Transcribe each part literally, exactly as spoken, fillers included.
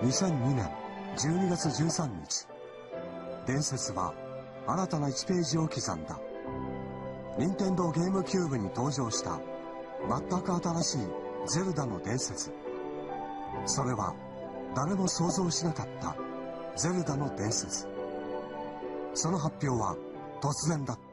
にせんにねんじゅうにがつじゅうさんにち、伝説は新たないちページを刻んだ。任天堂ゲームキューブに登場した全く新しいゼルダの伝説。それは誰も想像しなかったゼルダの伝説。その発表は突然だった。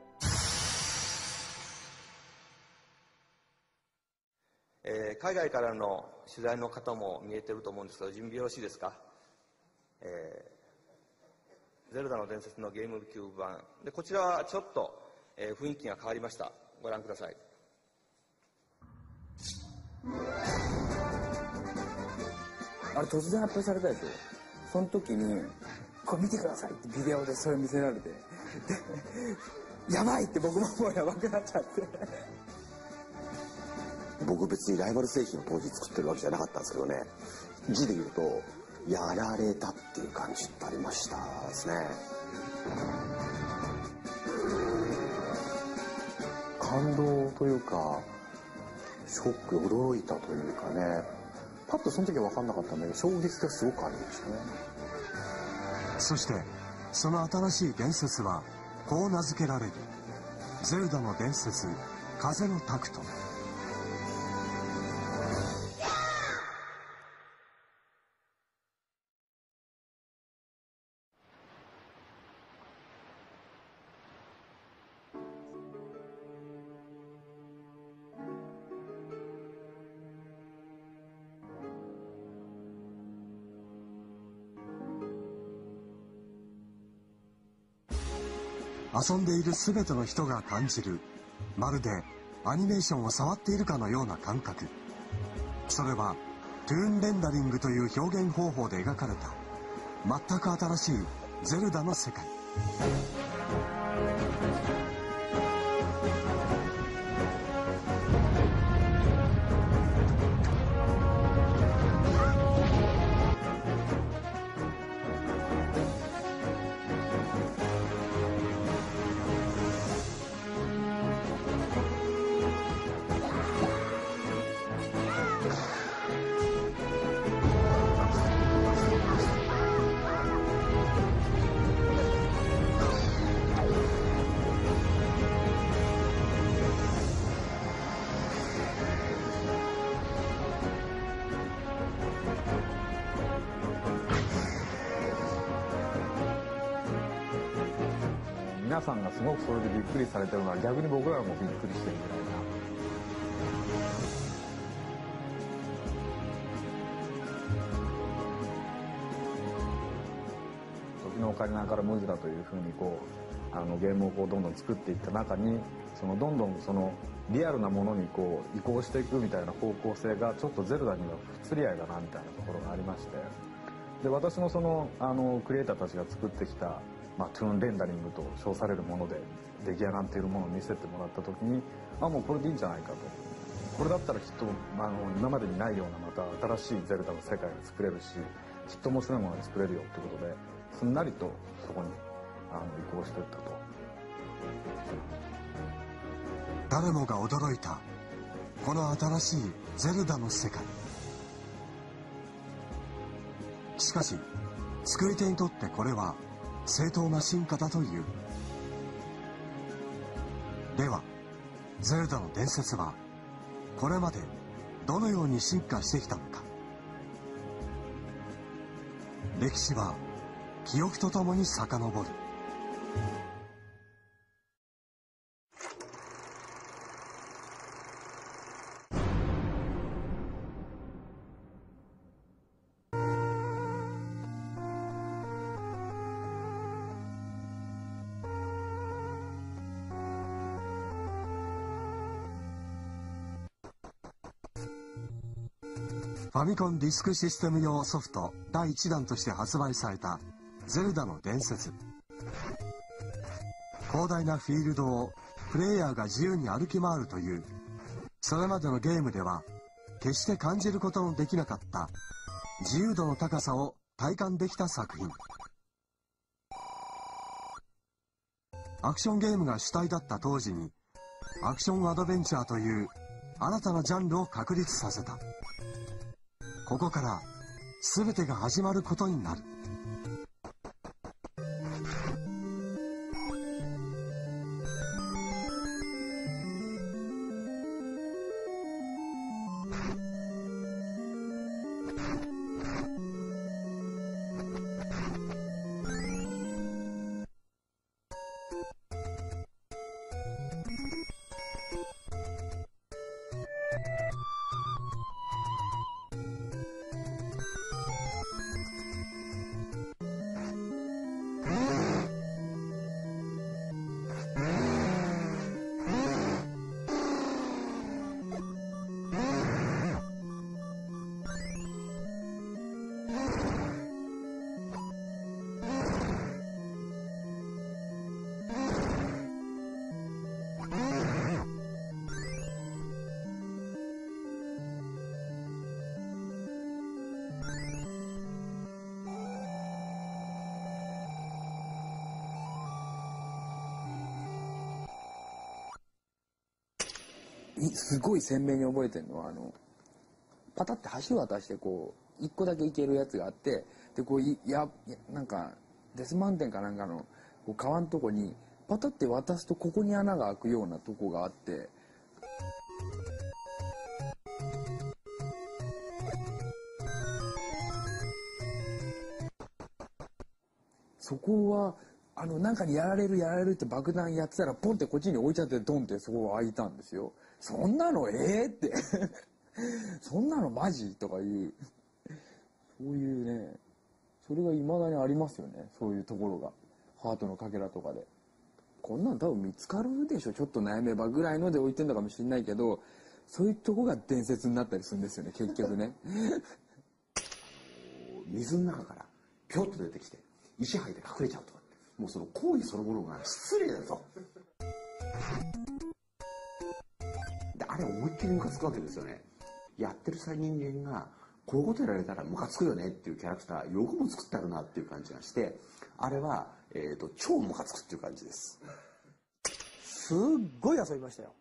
えー、海外からの取材の方も見えてると思うんですけど、準備よろしいですか？えー、ゼルダの伝説のゲームキューブ版で、こちらはちょっと、えー、雰囲気が変わりました。ご覧ください。 あれ突然発表されたでしょ。その時にこれ見てくださいってビデオでそれ見せられて、でやばいって僕ももうやばくなっちゃって。 僕別にライバル製品を当時作ってるわけじゃなかったんですけどね、字で言うとやられたっていう感じってありましたですね。感動というかショック、驚いたというかね、パッとその時は分かんなかったんだけど衝撃がすごくありましたね。 そしてその新しい伝説はこう名付けられる。ゼルダの伝説、風のタクト。遊んでいるすべての人が感じる、まるでアニメーションを触っているかのような感覚。それはトゥーンレンダリングという表現方法で描かれた全く新しいゼルダの世界。 皆さんがすごくそれでびっくりされてるのは逆に僕らもびっくりしてるぐらいな。時のオカリナからムジュラというふうにこうあのゲームをこうどんどん作っていった中に、そのどんどんそのリアルなものにこう移行していくみたいな方向性がちょっとゼルダには不釣り合いだなみたいなところがありまして、で私もそのあのクリエイターたちが作ってきたまあ、トゥーンレンダリングと称されるもので出来上がっているものを見せてもらった時に、あもうこれでいいんじゃないかと、これだったらきっとあの今までにないようなまた新しいゼルダの世界が作れるし、きっと面白いものが作れるよということですんなりとそこにあの移行していったと。 誰もが驚いたこの新しいゼルダの世界。しかし作り手にとってこれは正当な進化だという。ではゼルダの伝説はこれまでどのように進化してきたのか。歴史は記憶とともに遡る。ファミコンディスクシステム用ソフトだいいちだんとして発売されたゼルダの伝説。広大なフィールドをプレイヤーが自由に歩き回るという、それまでのゲームでは決して感じることのできなかった自由度の高さを体感できた作品。アクションゲームが主体だった当時にアクションアドベンチャーという新たなジャンルを確立させた。ここから全てが始まることになる。 すごい鮮明に覚えてるのは、あのパタって橋渡してこう一個だけ行けるやつがあって、でこういやなんかデスマウンテンかなんかのこう川のとこにパタって渡すとここに穴が開くようなとこがあって、そこはあのなんかにやられるやられるって爆弾やってたらポンってこっちに置いちゃってドンってそこが開いたんですよ。そんなのええってそんなのマジとかいうそういうね、それが未だにありますよね。そういうところがハートのかけらとかでこんなん多分見つかるでしょ、ちょっと悩めばぐらいので置いてんのかもしれないけど、そういうとこが伝説になったりするんですよね結局ね水の中からピョッと出てきて石吐いて隠れちゃうとか、もうその行為そのものが失礼だぞ。であれ思いっきりムカつくわけですよね。やってるさ人間がこういうことやられたらムカつくよねっていうキャラクターよくも作ってあるなっていう感じがして、あれは、えーと、超ムカつくっていう感じです。 すっごい遊びましたよ。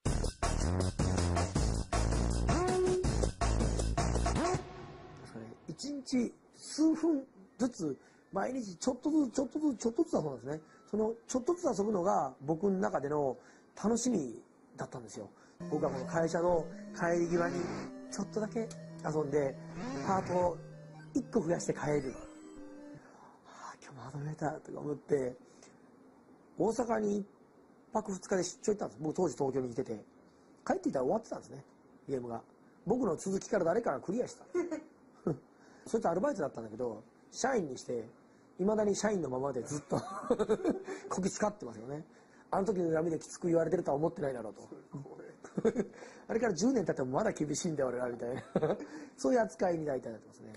一日数分ずつ毎日ちょっとずつちょっとずつちょっとずつ遊ぶんですね。そのちょっとずつ遊ぶのが僕の中での楽しみだったんですよ。僕はこの会社の帰り際にちょっとだけ遊んでパートをいっこ増やして帰る。はあ、今日も遊べたとか思って大阪にいっぱくふつかで出張行ったんです。僕当時東京にいてて帰っていたら終わってたんですね、ゲームが。僕の続きから誰かがクリアしたそいつアルバイトだったんだけど社員にしていまだに社員のままでずっとこき使ってますよね。あの時の闇できつく言われてるとは思ってないだろうとあれからじゅうねん経ってもまだ厳しいんだよ俺らみたいなそういう扱いに大体なってますね。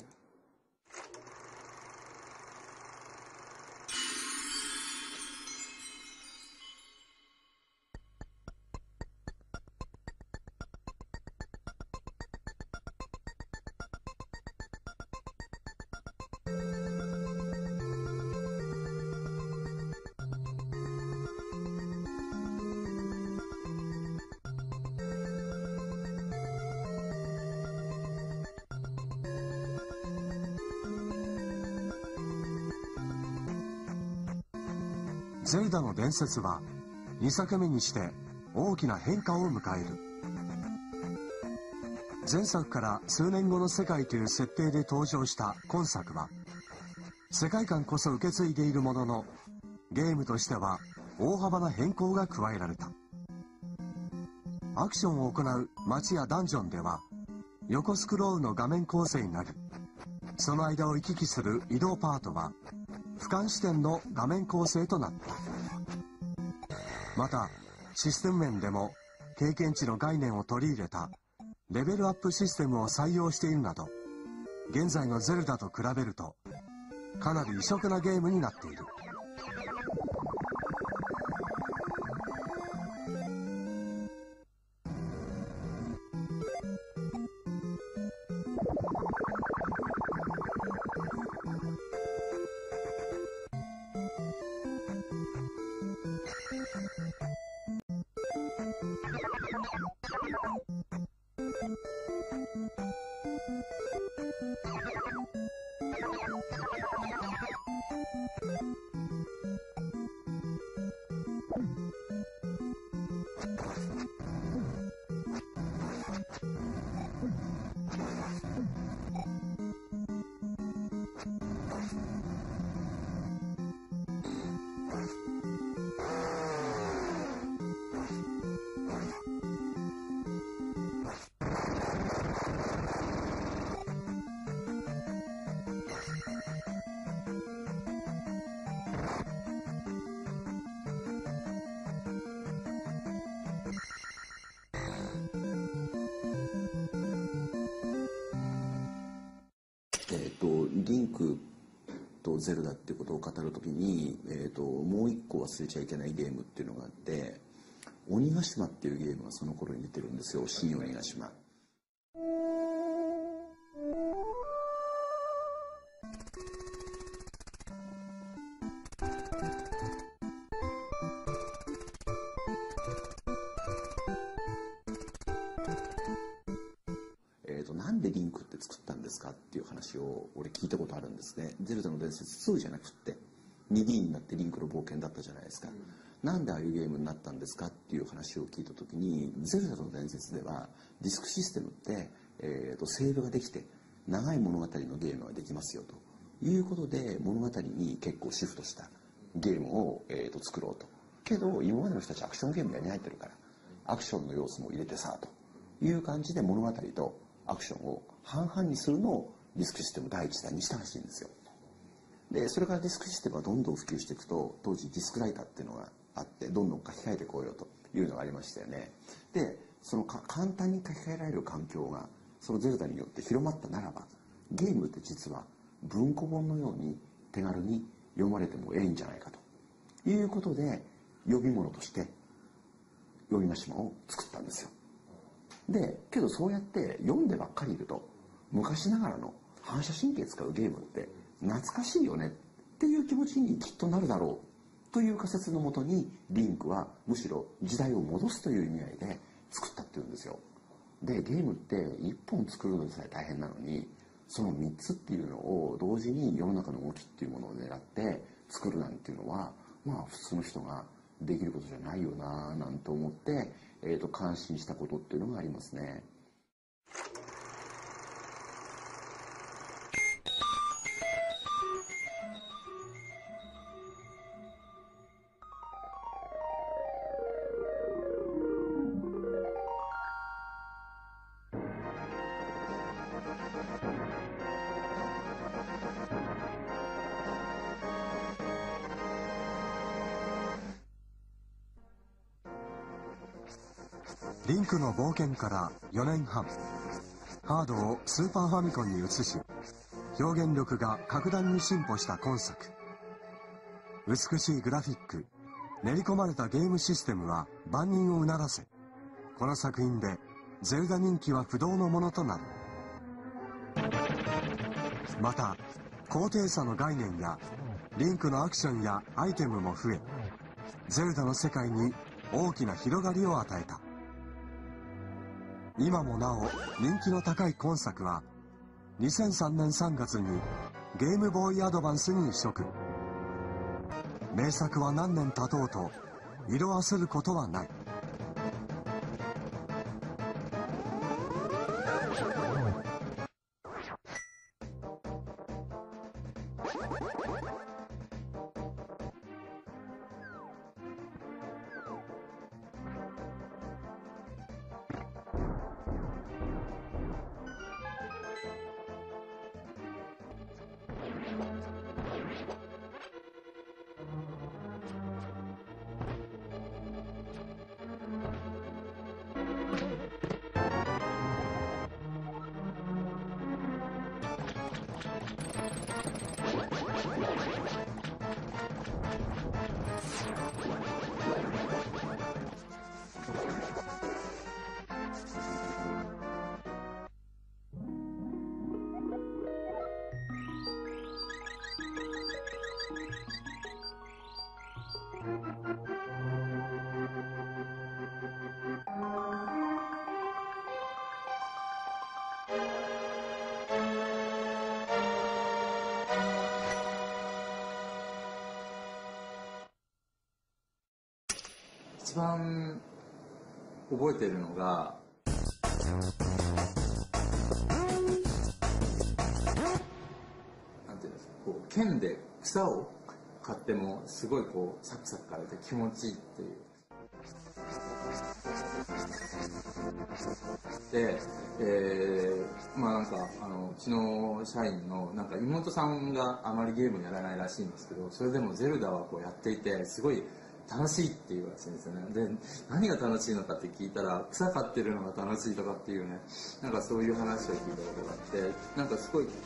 ゼルダの伝説はにさくめにして大きな変化を迎える。前作から数年後の世界という設定で登場した今作は世界観こそ受け継いでいるもののゲームとしては大幅な変更が加えられた。アクションを行う街やダンジョンでは横スクロールの画面構成になり、その間を行き来する移動パートは俯瞰視点の画面構成となった。またシステム面でも経験値の概念を取り入れたレベルアップシステムを採用しているなど、現在のゼルダと比べるとかなり異色なゲームになっている。 とリンクとゼルダっていうことを語るときに、えー、ともう一個忘れちゃいけないゲームっていうのがあって、鬼ヶ島っていうゲームがその頃に出てるんですよ。新鬼ヶ島。なんでリンクって作ったんですかっていう話を俺聞いたことあるんですね。ゼルダの伝説ツーじゃなくって ツーディー になってリンクの冒険だったじゃないですか、うん、なんでああいうゲームになったんですかっていう話を聞いた時に、ゼルダの伝説ではディスクシステムって、えー、とセーブができて長い物語のゲームができますよということで、物語に結構シフトしたゲームを、えー、と作ろうと。けど今までの人たちアクションゲームやり慣れてるから、アクションの要素も入れてさという感じで物語とアクションを半々にするのをディスクシステム第一弾にしたらしいんですよ。でそれからディスクシステムがどんどん普及していくと、当時ディスクライターっていうのがあって、どんどん書き換えてこうよというのがありましたよね。でそのか簡単に書き換えられる環境がそのゼルダによって広まったならば、ゲームって実は文庫本のように手軽に読まれてもええんじゃないかということで、呼び物として鬼ヶ島を作ったんですよ。でけどそうやって読んでばっかりいると、昔ながらの反射神経使うゲームって懐かしいよねっていう気持ちにきっとなるだろうという仮説のもとに、リンクはむしろ時代を戻すという意味合いで作ったっていうんですよ。でゲームっていっぽん作るのでさえ大変なのに、そのみっつっていうのを同時に世の中の動きっていうものを狙って作るなんていうのは、まあ普通の人ができることじゃないよななんて思って、えー、と感心したことっていうのがありますね。 リンクの冒険からよねんはん、ハードをスーパーファミコンに移し、表現力が格段に進歩した今作。美しいグラフィック、練り込まれたゲームシステムは万人をうならせ、この作品でゼルダ人気は不動のものとなる。また高低差の概念やリンクのアクションやアイテムも増え、ゼルダの世界に大きな広がりを与えた。今もなお人気の高い今作はにせんさんねんさんがつにゲームボーイアドバンスに移植。名作は何年経とうと色あせることはない。 一番覚えてるのが、なんていうんですか、こう剣で草を買ってもすごいこうサクサク刈れて気持ちいいっていう。で、えー、まあなんかあのうちの社員のなんか妹さんがあまりゲームやらないらしいんですけど、それでもゼルダはこうやっていてすごい楽しいっていうらしいんですよね。で、何が楽しいのかって聞いたら、草刈ってるのが楽しいとかっていうね、なんかそういう話を聞いたことがあって、なんかすごい、こ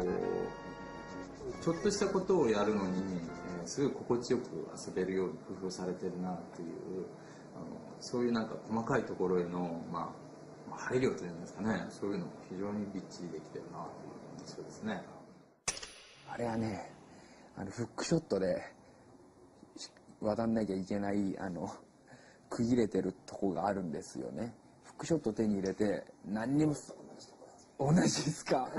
う、ちょっとしたことをやるのに、えー、すごい心地よく遊べるように工夫されてるなっていう、あのそういうなんか細かいところへの、まあ、配慮というんですかね、そういうのも非常にびっちりできてるなという印象ですね。 あれはね、あのフックショットで渡んなきゃいけないあの区切れてるとこがあるんですよね。フックショット手に入れて何にも同じですか。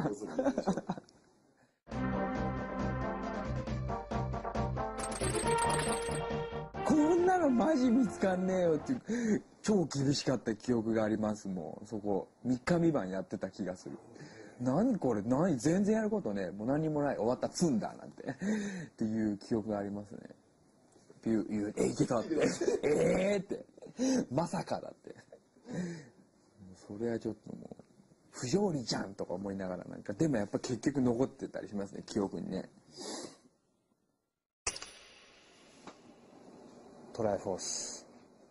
こんなのマジ見つかんねえよっていう超厳しかった記憶がありますもん。そこみっかみばんやってた気がする。何これ何全然やることねもう何にもない終わった積んだなんてっていう記憶がありますね。ビュー言うえいけたってええってまさかだってそれはちょっともう不条理じゃんとか思いながらなんかでもやっぱ結局残ってたりしますね記憶にね。トライフォース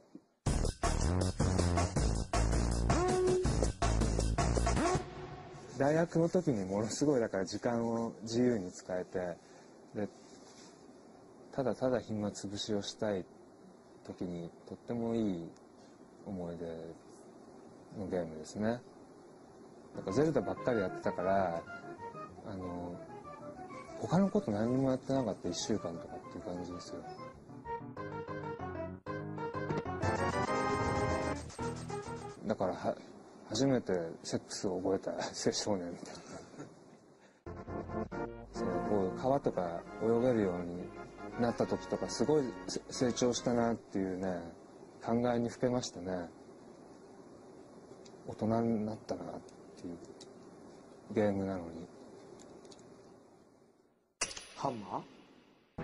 大学の時にものすごいだから時間を自由に使えてでただただ暇つぶしをしたい時にとってもいい思い出のゲームですね。なんかゼルダばっかりやってたからあの他のこと何もやってなかったいっしゅうかんとかっていう感じですよ。だからは初めてセックスを覚えた青少年みたいなそうこう川とか泳げるようになった時とかすごい成長したなっていうね考えにふけましたね。大人になったなっていうゲームなのに。 ハンマー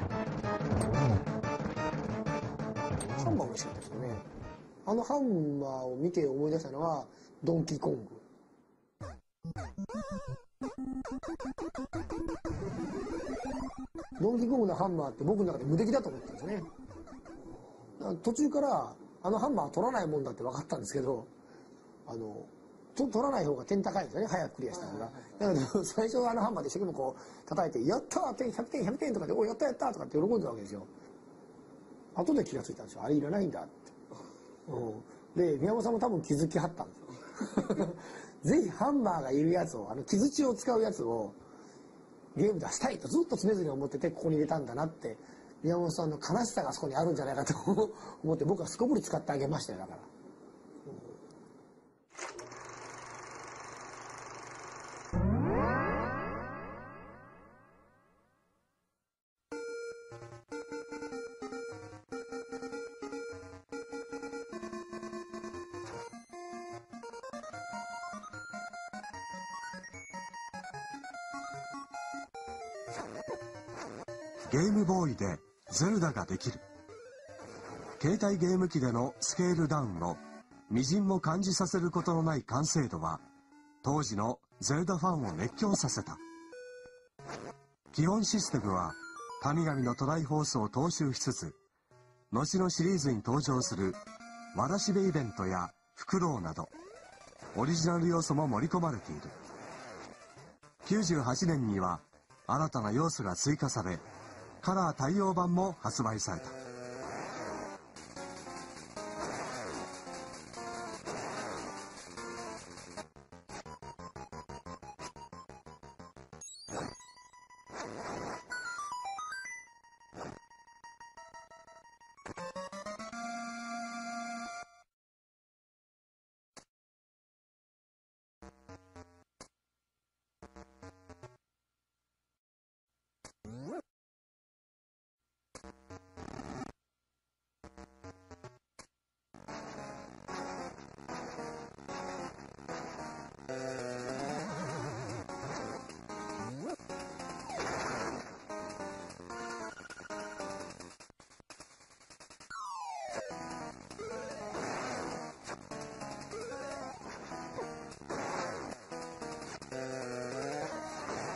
ハンマー美味しかったですよね。あのハンマーを見て思い出したのはドンキーコング。ドンキーコングのハンマーって僕の中で無敵だと思ってたんですね。途中からあのハンマーは取らないもんだって分かったんですけど、あのちょっと取らない方が点高いんですよね、早くクリアした方が。だけど最初はあのハンマーで一生懸命こう叩いて「やったー!」ひゃくてんひゃくてんとかで「おやったやった!」とかって喜んでたわけですよ。後で気がついたんですよ、あれいらないんだって。うん、で宮本さんも多分気づきはったんですよ。ぜひハンマーがいるやつをあの木槌を使うやつをゲーム出したいとずっと常々思っててここに入れたんだなって宮本さんの悲しさがそこにあるんじゃないかと思って僕はすこぶり使ってあげましたよだから。 ゲームボーイでゼルダができる。携帯ゲーム機でのスケールダウンを微塵も感じさせることのない完成度は当時のゼルダファンを熱狂させた。基本システムは神々のトライフォースを踏襲しつつ後のシリーズに登場するわらしべイベントやフクロウなどオリジナル要素も盛り込まれている。きゅうじゅうはちねんには新たな要素が追加されカラー対応版も発売された。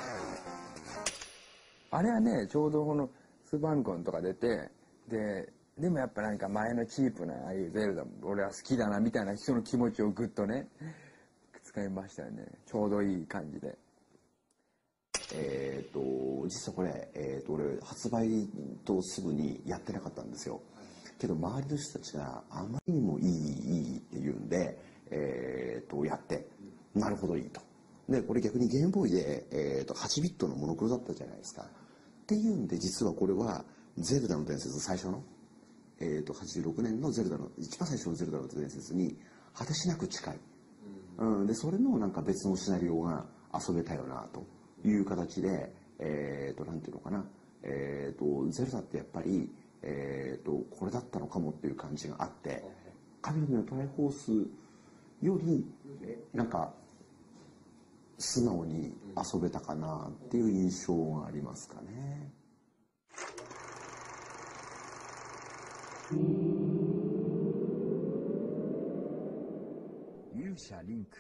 あれはねちょうどこのスーパーファミコンとか出てででもやっぱなんか前のチープなああいうゼルダ俺は好きだなみたいな人の気持ちをぐっとね使いましたよね。ちょうどいい感じで。 えっ、ー、と実はこれ、えー、と俺発売とすぐにやってなかったんですよ。けど周りの人たちがあまりにもいいいいって言うんで、えー、とやってなるほどいいと。でこれ逆にゲームボーイで、えー、とはちビットのモノクロだったじゃないですか。っていうんで実はこれはゼルダの伝説最初の、えー、とはちじゅうろくねんのゼルダの一番最初のゼルダの伝説に果てしなく近い、うん、でそれのなんか別のシナリオが遊べたよなという形で、えー、となんていうのかな、えー、とゼルダってやっぱり、えー、とこれだったのかもっていう感じがあって神々のトライフォースよりなんか素直に遊べたかなっていう印象がありますかね。 勇者リンク。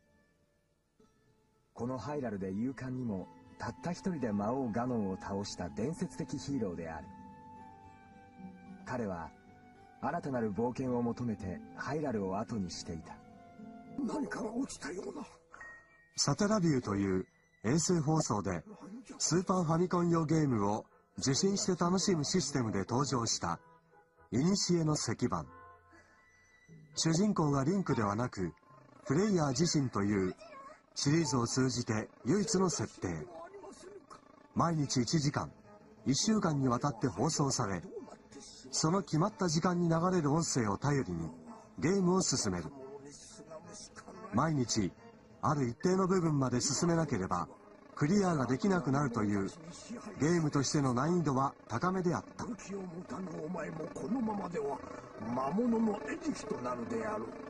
このハイラルで勇敢にもたった一人で魔王ガノンを倒した伝説的ヒーローである。彼は新たなる冒険を求めてハイラルを後にしていた。 何かが落ちたような。 サテラビューという衛星放送でスーパーファミコン用ゲームを受信して楽しむシステムで登場した古の石板。主人公がリンクではなくプレイヤー自身というシリーズを通じて唯一の設定。毎日いちじかんいっしゅうかんにわたって放送され、その決まった時間に流れる音声を頼りにゲームを進める。毎日ある一定の部分まで進めなければクリアができなくなるというゲームとしての難易度は高めであった。 武器を持たぬお前もこのままでは魔物の餌食となるであろう。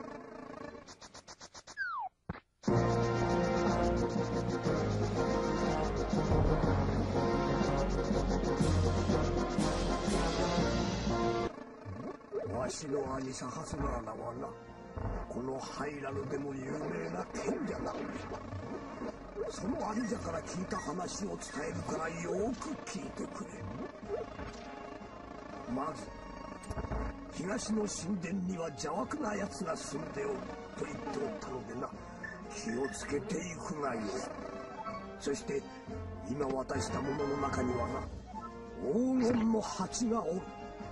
わしの兄サハスナーナはな、このハイラルでも有名な賢者なのに、その兄者から聞いた話を伝えるからよく聞いてくれ。まず東の神殿には邪悪な奴が住んでおると言っておったのでな、気をつけていくがよい。そして今渡したものの中にはな、黄金の鉢がおる。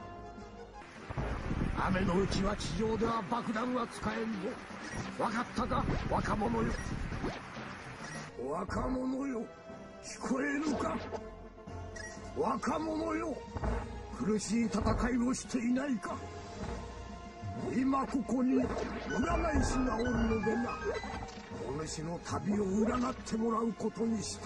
雨のうちは地上では爆弾は使えんぞ。分かったか若者よ。若者よ、聞こえるか。若者よ、苦しい戦いをしていないか。今ここに占い師がおるのでな、お主の旅を占ってもらうことにした。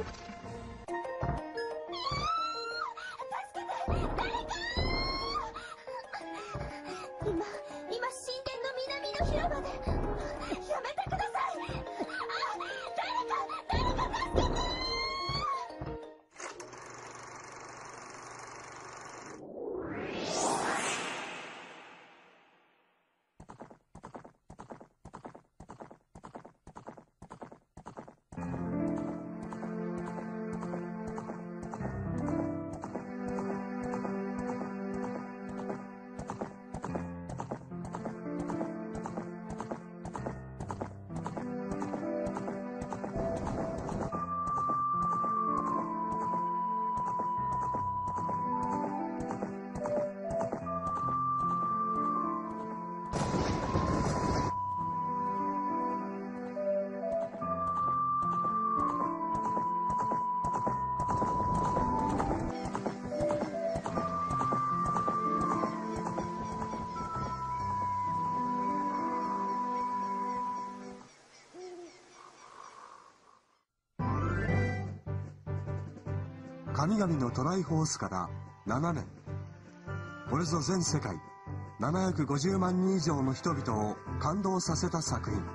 神々のトライフォースからななねん。これぞ全世界ななひゃくごじゅうまんにん以上の人々を感動させた作品。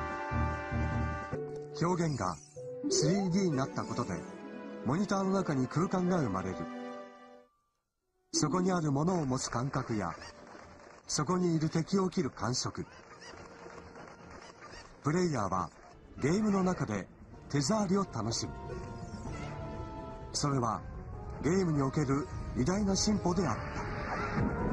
表現が スリーディー になったことでモニターの中に空間が生まれる。そこにあるものを持つ感覚やそこにいる敵を切る感触。プレイヤーはゲームの中で手触りを楽しむ。それはゲームにおける偉大な進歩であった。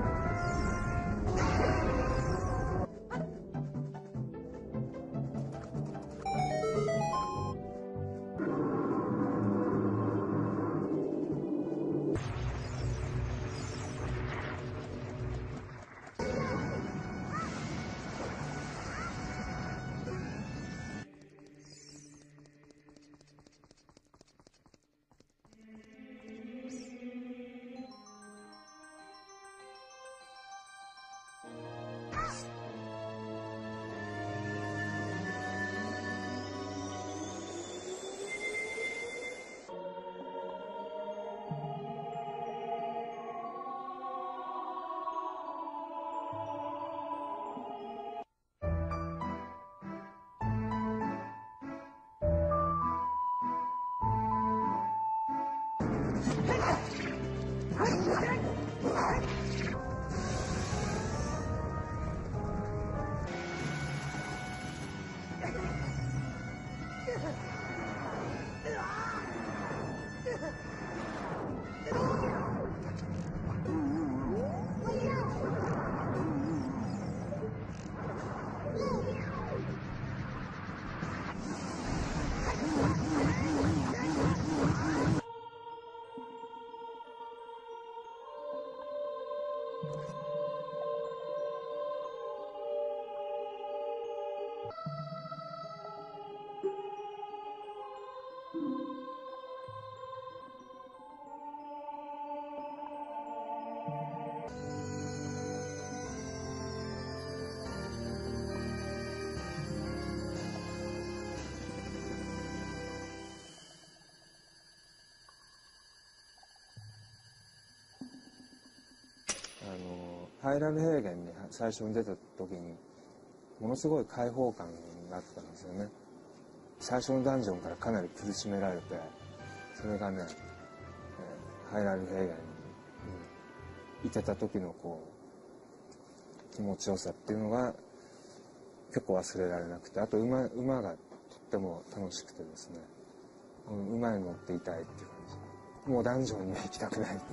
ハイラル平原に最初に出た時にものすごい開放感があったんですよね。最初のダンジョンからかなり苦しめられて、それがね、えー、ハイラル平原に、うん、いてた時のこう気持ちよさっていうのが結構忘れられなくて、あと馬、馬がとっても楽しくてですね、うん、馬に乗っていたいっていう感じ。もうダンジョンには行きたくないっていう。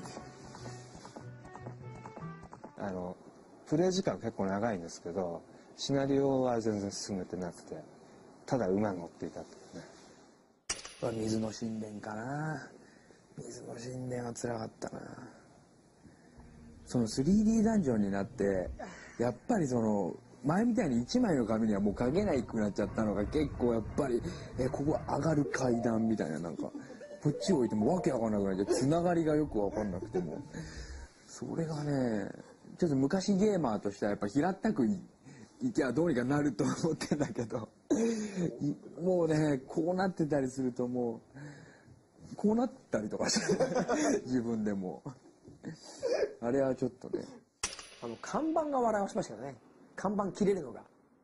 あのプレイ時間結構長いんですけど、シナリオは全然進めてなくて、ただ馬乗っていたっていうね。 水の神殿かな。水の神殿は辛かったな。 その スリーディー ダンジョンになってやっぱりその前みたいにいちまいの紙にはもう書けないくなっちゃったのが結構やっぱりえここ上がる階段みたいな、なんかこっち置いてもわけわかんなくなっちゃって、つながりがよくわかんなくても、それがねちょっと昔ゲーマーとしてはやっぱ平たくいきゃどうにかなると思ってんだけどもうねこうなってたりするともうこうなったりとかして自分でもあれはちょっとね、 あの看板が笑わしましたよね。看板切れるのが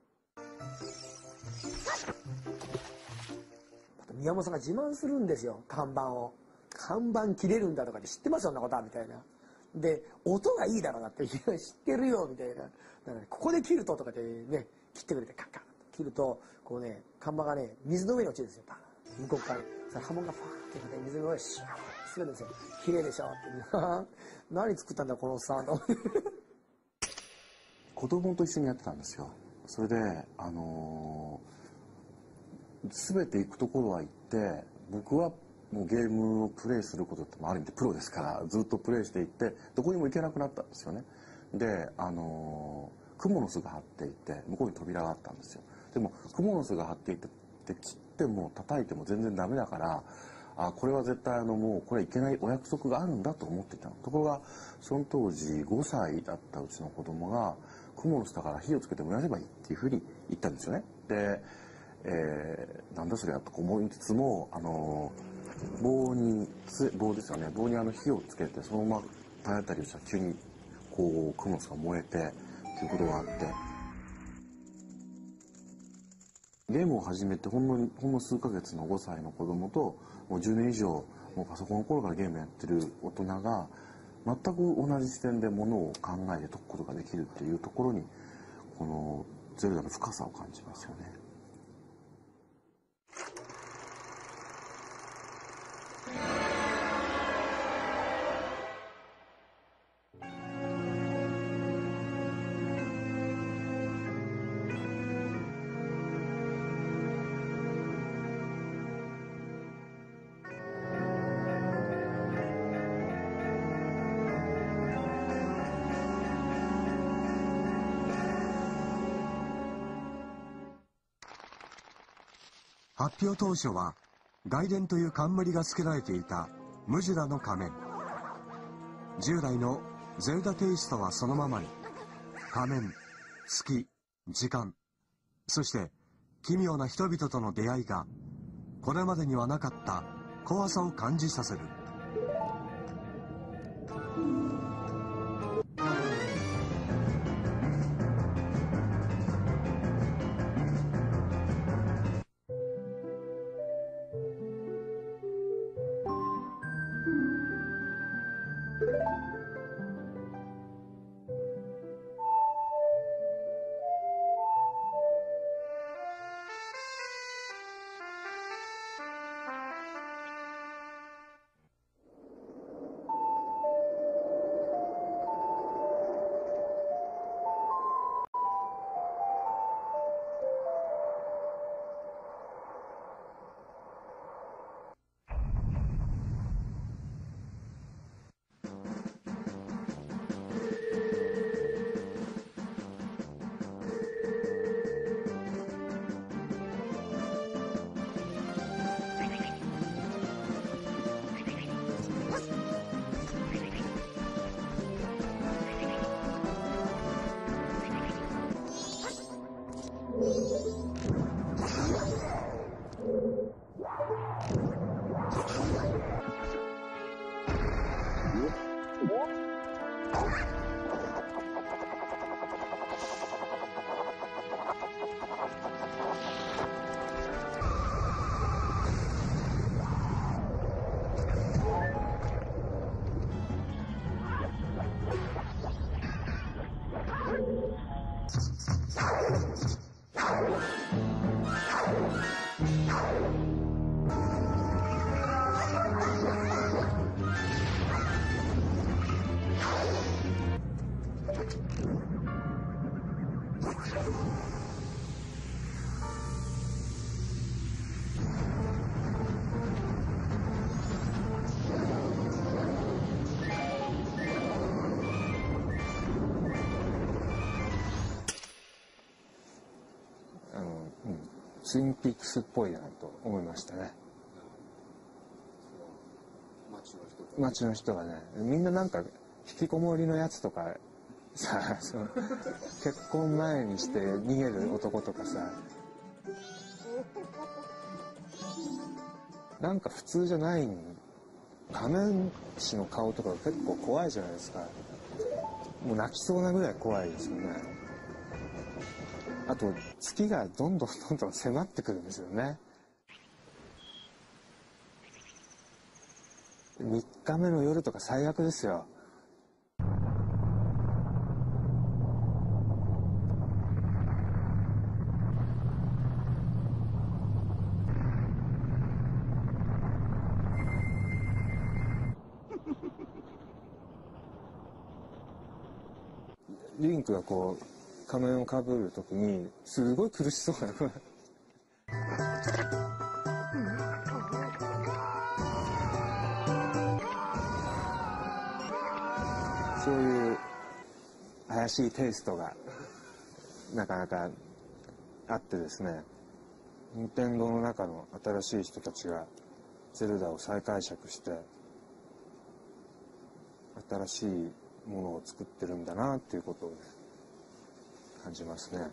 また宮本さんが自慢するんですよ、看板を。看板切れるんだとかって知ってますよ、そんなことはみたいな。で音がいいだろうなって知ってるよみたいな。だからね、ここで切るととかでね切ってくれてカッカッと切るとこうね看板がね水の上に落ちるんですよ。パン向こうからそれ波紋がファーってね水の上にシューッするんですよ。綺麗でしょって何作ったんだこのおっさんと子供と一緒にやってたんですよ。それであのー、全て行くところは行って、僕はもうゲームをプレイすることってある意味でプロですからずっとプレイしていってどこにも行けなくなったんですよね。であのー、クモの巣が張っていて向こうに扉があったんですよ。でもクモの巣が張っていて切っても叩いても全然ダメだから、あこれは絶対あのもうこれいけないお約束があるんだと思っていたの。ところがその当時ごさいだったうちの子供がクモの巣だから火をつけて燃やせばいいっていうふうに言ったんですよね。で、えー、なんだそれやと思いつつもあのー棒に棒ですよね、棒にあの火をつけてそのまま体当たりをしたら急にこうクモの巣が燃えてっていうことがあって、ゲームを始めてほんのほんの数ヶ月のごさいの子供ともうじゅうねん以上もうパソコンの頃からゲームやってる大人が全く同じ視点でものを考えて解くことができるっていうところにこのゼルダの深さを感じますよね。 発表当初は外伝という冠が付けられていたムジュラの仮面。従来のゼルダテイストはそのままに、仮面、月、時間、そして奇妙な人々との出会いがこれまでにはなかった怖さを感じさせる。 ツインピークスっぽいなと思いましたね。街の人がね、みんななんか引きこもりのやつとかさ、その結婚前にして逃げる男とかさ、なんか普通じゃない。仮面師の顔とか結構怖いじゃないですか。もう泣きそうなぐらい怖いですよね。あと月がどんどんどんどん迫ってくるんですよね。みっかめの夜とか最悪ですよ。リンクがこう仮面をかぶるときにすごい苦しそうなそういう怪しいテイストがなかなかあってですね、任天堂の中の新しい人たちがゼルダを再解釈して新しいものを作ってるんだなっていうことをね感じますね。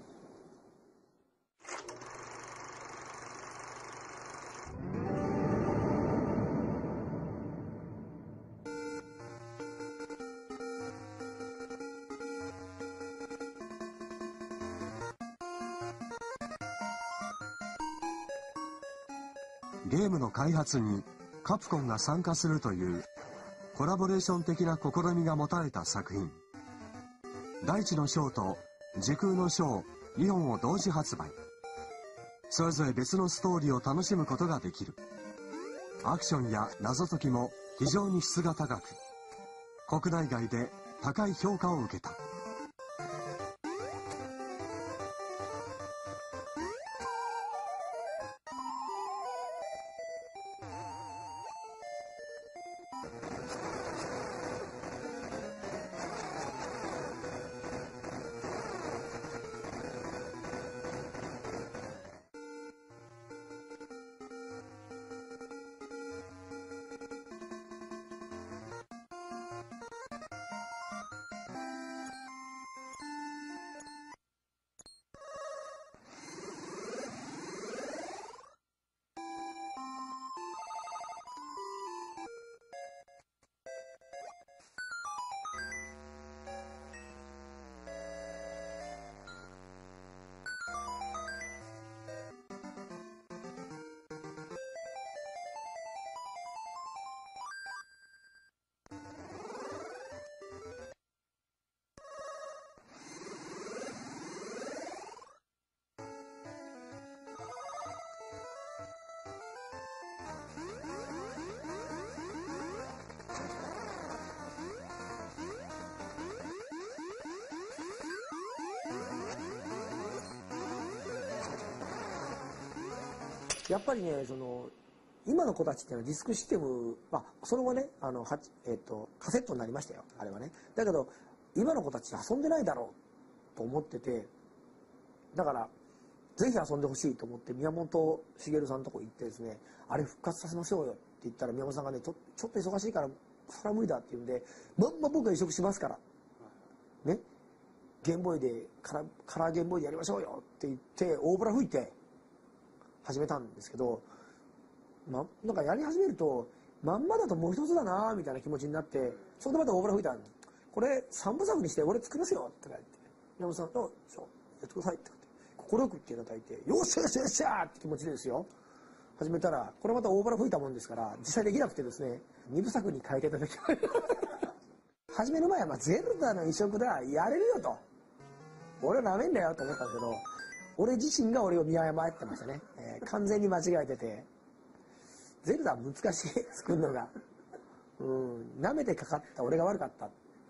ゲームの開発にカプコンが参加するというコラボレーション的な試みが持たれた作品。大地の章と時空の章にほんを同時発売。それぞれ別のストーリーを楽しむことができる。アクションや謎解きも非常に質が高く、国内外で高い評価を受けた。 やっぱりね、その今の子たちっていうのはディスクシステム、まあ、その後ねあのはち、えー、とカセットになりましたよ、あれはね。だけど今の子たち遊んでないだろうと思ってて、だからぜひ遊んでほしいと思って宮本茂さんのとこ行ってですね、あれ復活させましょうよって言ったら宮本さんがねちょちょっと忙しいからそれは無理だって言うんで、まんま僕が移植しますからね、ゲームボーイでカラカラーゲームボーイでやりましょうよって言って大ブラ吹いて始めたんですけど、 ま、なんかやり始めるとまんまだともう一つだなみたいな気持ちになって、そこでまた大腹吹いたの。これ三部作にして俺作りますよって言って、山本さんと「そうやってください」って快く言っていただいて、よっしゃよっしゃよっしゃって気持ちでですよ始めたら、これまた大腹吹いたもんですから実際できなくてですね、二部作に変えていただきました始める前は、まあ、ゼルダの移植だやれるよと、俺はなめんだよと思ったんですけど、俺自身が俺を見誤ってましたね、えー、完全に間違えてて、ゼルダは難しい作るのが、うん舐めてかかった俺が悪かった。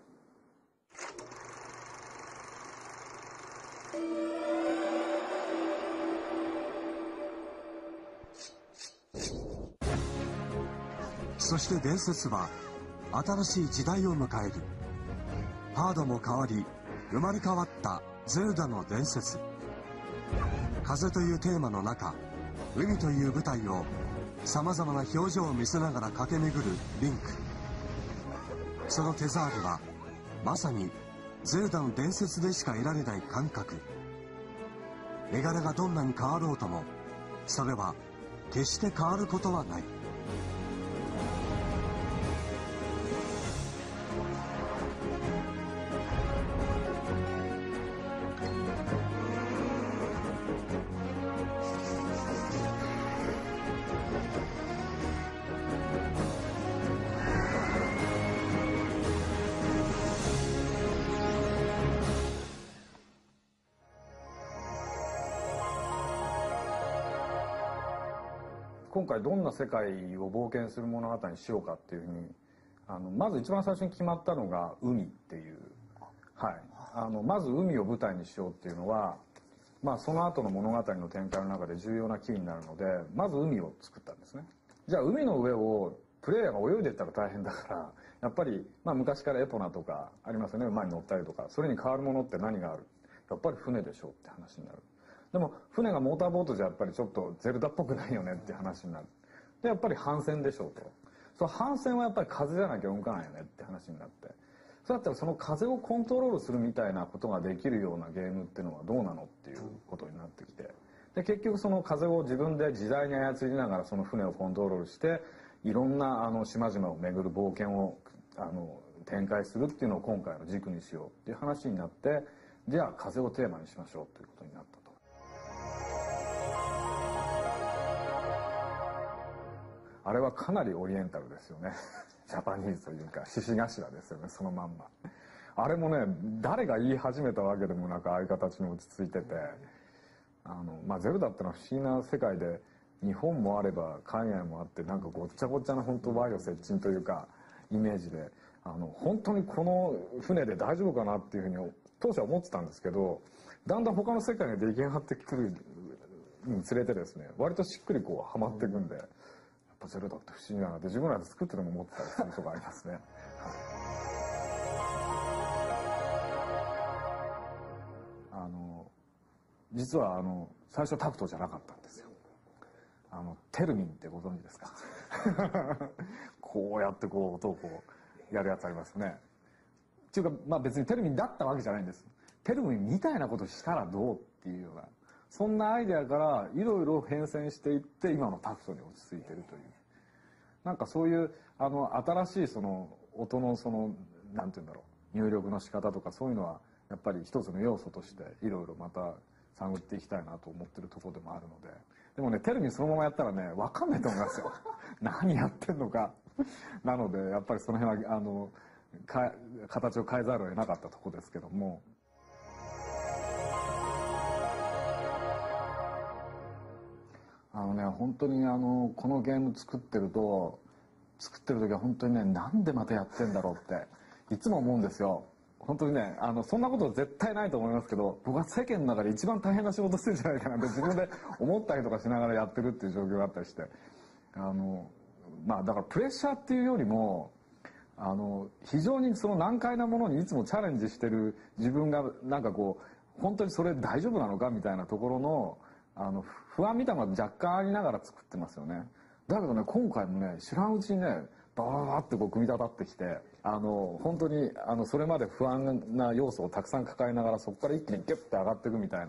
そして伝説は新しい時代を迎える。ハードも変わり生まれ変わったゼルダの伝説。風というテーマの中、海という舞台をさまざまな表情を見せながら駆け巡るリンク。そのテザールはまさにゼルダの伝説でしか得られない感覚。絵柄がどんなに変わろうともそれは決して変わることはない。 今回どんな世界を冒険する物語にしようかっていうふうに、あのまず一番最初に決まったのが海っていう、はい、あのまず海を舞台にしようっていうのは、まあ、その後の物語の展開の中で重要なキーになるので、まず海を作ったんですね。じゃあ海の上をプレイヤーが泳いでいったら大変だから、やっぱり、まあ、昔からエポナとかありますよね、馬に乗ったりとか。それに変わるものって何がある？やっぱり船でしょうって話になる。でも船がモーターボートじゃやっぱりちょっとゼルダっぽくないよねっていう話になる。でやっぱり帆船でしょうと。その帆船はやっぱり風じゃなきゃ動かないよねって話になって、そうだったらその風をコントロールするみたいなことができるようなゲームっていうのはどうなのっていうことになってきて、で結局その風を自分で自在に操りながらその船をコントロールしていろんなあの島々を巡る冒険をあの展開するっていうのを今回の軸にしようっていう話になって、じゃあ風をテーマにしましょうということになったと。あれはかなりオリエンタルですよねジャパニーズというか獅子頭ですよね、そのまんま。あれもね、誰が言い始めたわけでもなくああいう形に落ち着いてて、あの、まあ、ゼルダってのは不思議な世界で、日本もあれば海外もあって、なんかごっちゃごっちゃな本当和洋折衷というかイメージで、あの本当にこの船で大丈夫かなっていうふうに当初は思ってたんですけど、だんだん他の世界が出来上がってくるにつれてですね、割としっくりこうはまっていくんで、やっぱゼルダって不思議だなって自分らで作ってるのも思ってたりするとこありますね。はい、あの実はあの最初タクトじゃなかったんですよ。あのテルミンってご存知ですかこうやってこう音をこうやるやつありますね。っていうか、まあ別にテルミンだったわけじゃないんです。テルミンみたいなことしたらどうっていうような、そんなアイデアからいろいろ変遷していって今のタクトに落ち着いてるという、なんかそういうあの新しいその音のそのなんていうんだろう、入力の仕方とかそういうのはやっぱり一つの要素としていろいろまた探っていきたいなと思ってるところでもあるので、でもねテルミンそのままやったらね分かんないと思いますよ何やってんのかなのでやっぱりその辺はあのか形を変えざるを得なかったところですけども、あのね本当にあのこのゲーム作ってると作ってる時は本当にね、なんでまたやってんだろうっていつも思うんですよ。本当にね、あのそんなこと絶対ないと思いますけど、僕は世間の中で一番大変な仕事してるんじゃないかなって自分で思ったりとかしながらやってるっていう状況があったりして、あのまあだからプレッシャーっていうよりも、あの非常にその難解なものにいつもチャレンジしてる自分がなんかこう本当にそれ大丈夫なのかみたいなところのあの不安みたいなのが若干ありながら作ってますよね。だけどね今回もね知らんうちにねバーってこう組み立たってきて、あの本当にあのそれまで不安な要素をたくさん抱えながらそこから一気にギュッて上がっていくみたいな、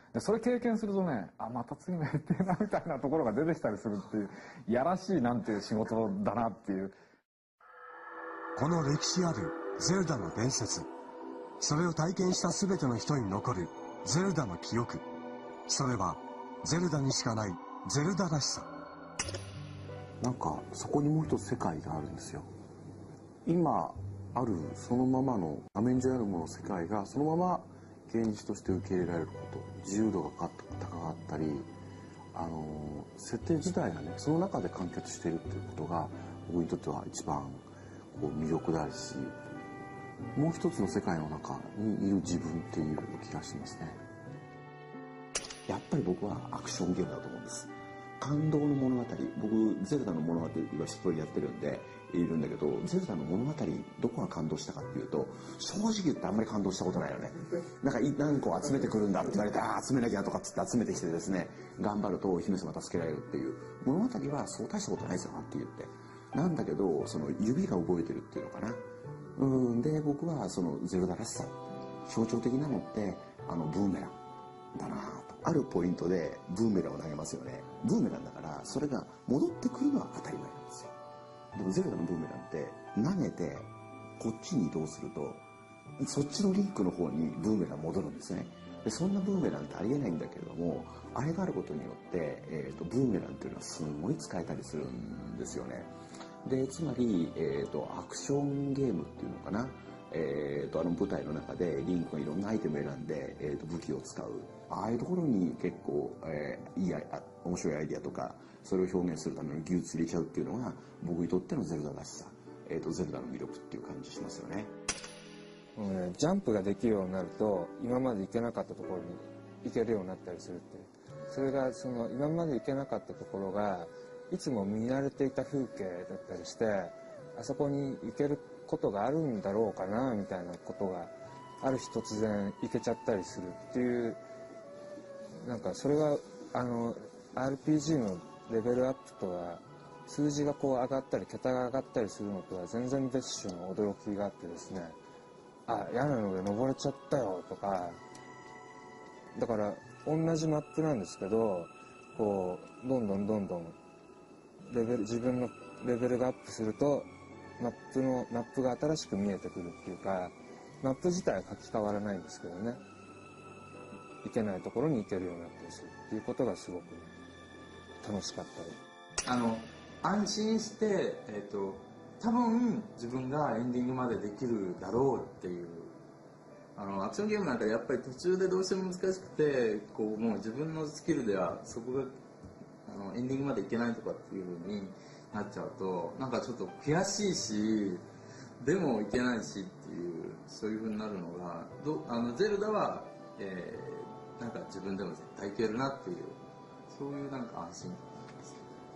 でそれ経験するとね、あまた次のやってるなみたいなところが出てきたりするっていう、いやらしいなんていう仕事だなっていう。 この歴史あるゼルダの伝説、それを体験した全ての人に残るゼルダの記憶、それはゼルダにしかないゼルダらしさ。 なんかそこにもう一つ世界があるんですよ。今あるそのままの画面上あるものの世界がそのまま現実として受け入れられること、自由度が高かったり、あの設定自体がねその中で完結しているっていうことが僕にとっては一番こう魅力であるし、もう一つの世界の中にいる自分っていう気がしますね。やっぱり僕はアクションゲームだと思うんです。感動の物語、僕ゼルダの物語は一通りやってるんでいるんだけど、ゼルダの物語どこが感動したかっていうと、正直言ってあんまり感動したことないよね。なんか何個集めてくるんだって言われて、ああ集めなきゃとかっつって集めてきてですね、頑張ると姫様助けられるっていう物語はそう大したことないですよはっきり言って。なんだけどその指が動いてるっていうのかな。うんで僕はそのゼルダらしさ象徴的なのってあのブーメランだなと。あるポイントでブーメランを投げますよね。ブーメランだからそれが戻ってくるのは当たり前なんですよ。でもゼルダのブーメランって投げてこっちに移動するとそっちのリンクの方にブーメラン戻るんですね。でそんなブーメランってありえないんだけれども、あれがあることによって、えー、とブーメランっていうのはすごい使えたりするんですよね。でつまり、えー、とアクションゲームっていうのかな、えー、とあの舞台の中でリンクがいろんなアイテムを選んで、えー、と武器を使う、ああいうところに結構、えー、いいあ面白いアイデアとかそれを表現するための技術入れちゃうっていうのが僕にとってのゼルダらしさ、えー、とゼルダの魅力っていう感じしますよね。 もうね、ジャンプができるようになると今まで行けなかったところに行けるようになったりするっていう、それがその今まで行けなかったところがいつも見慣れていた風景だったりして、あそこに行けることがあるんだろうかなみたいなことがある日突然行けちゃったりするっていう、なんかそれはあの アールピージー のレベルアップとは数字がこう上がったり桁が上がったりするのとは全然別種の驚きがあってですね、あ屋根の上登れちゃったよとか、だから同じマップなんですけどこうどんどんどんどんレベル自分のレベルがアップするとマップのマップが新しく見えてくるっていうか、マップ自体は書き換わらないんですけどね、行けないところに行けるようになったりするっていうことがすごく、ね、楽しかったり、 あの安心して、えーと、多分自分がエンディングまでできるだろうっていう、あのアクションゲームなんかやっぱり途中でどうしても難しくてこうもう自分のスキルではそこがあのエンディングまでいけないとかっていう風になっちゃうとなんかちょっと悔しいしでもいけないしっていうそういう風になるのがどあのゼルダは、えー、なんか自分でも絶対いけるなっていうそういうなんか安心感です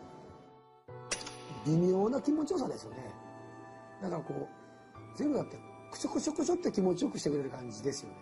微妙な気持ちよさですよね。だからこうゼルダってクショクショクショって気持ちよくしてくれる感じですよね。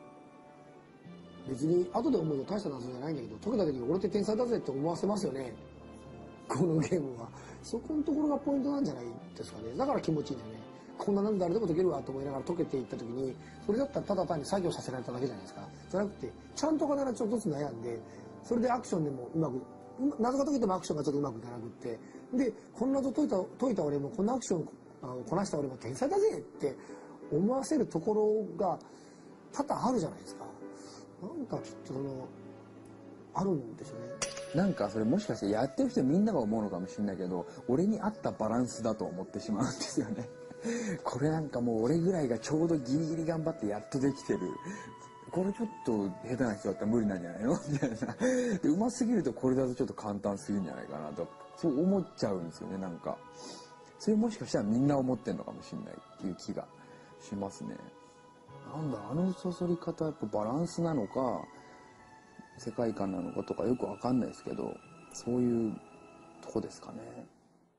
別に後で思うと大した謎じゃないんだけど解けた時に俺って天才だぜって思わせますよね、このゲームは。そこのところがポイントなんじゃないですかね。だから気持ちいいんだよね。こんななん誰でも解けるわと思いながら解けていった時にそれだったらただ単に作業させられただけじゃないですか。じゃなくてちゃんと必ずちょっとずつ悩んで、それでアクションでもうまく謎が解けてもアクションがちょっとうまくいかなくってでこんな謎解いた解いた俺もこんなアクションあのこなした俺も天才だぜって思わせるところが多々あるじゃないですか。なんかきっとそのあるんでしょうね。 なんかそれもしかしてやってる人みんなが思うのかもしれないけど、俺に合ったバランスだと思ってしまうんですよね。これなんかもう俺ぐらいがちょうどギリギリ頑張ってやっとできてる。これちょっと下手な人だったら無理なんじゃないのみたいな。で、上手すぎるとこれだとちょっと簡単すぎるんじゃないかなと、そう思っちゃうんですよね、なんか。それもしかしたらみんな思ってんのかもしれないっていう気がしますね。なんだ、あのそそり方やっぱバランスなのか、世界観なのかとかよくわかんないですけど、そういうとこですかね。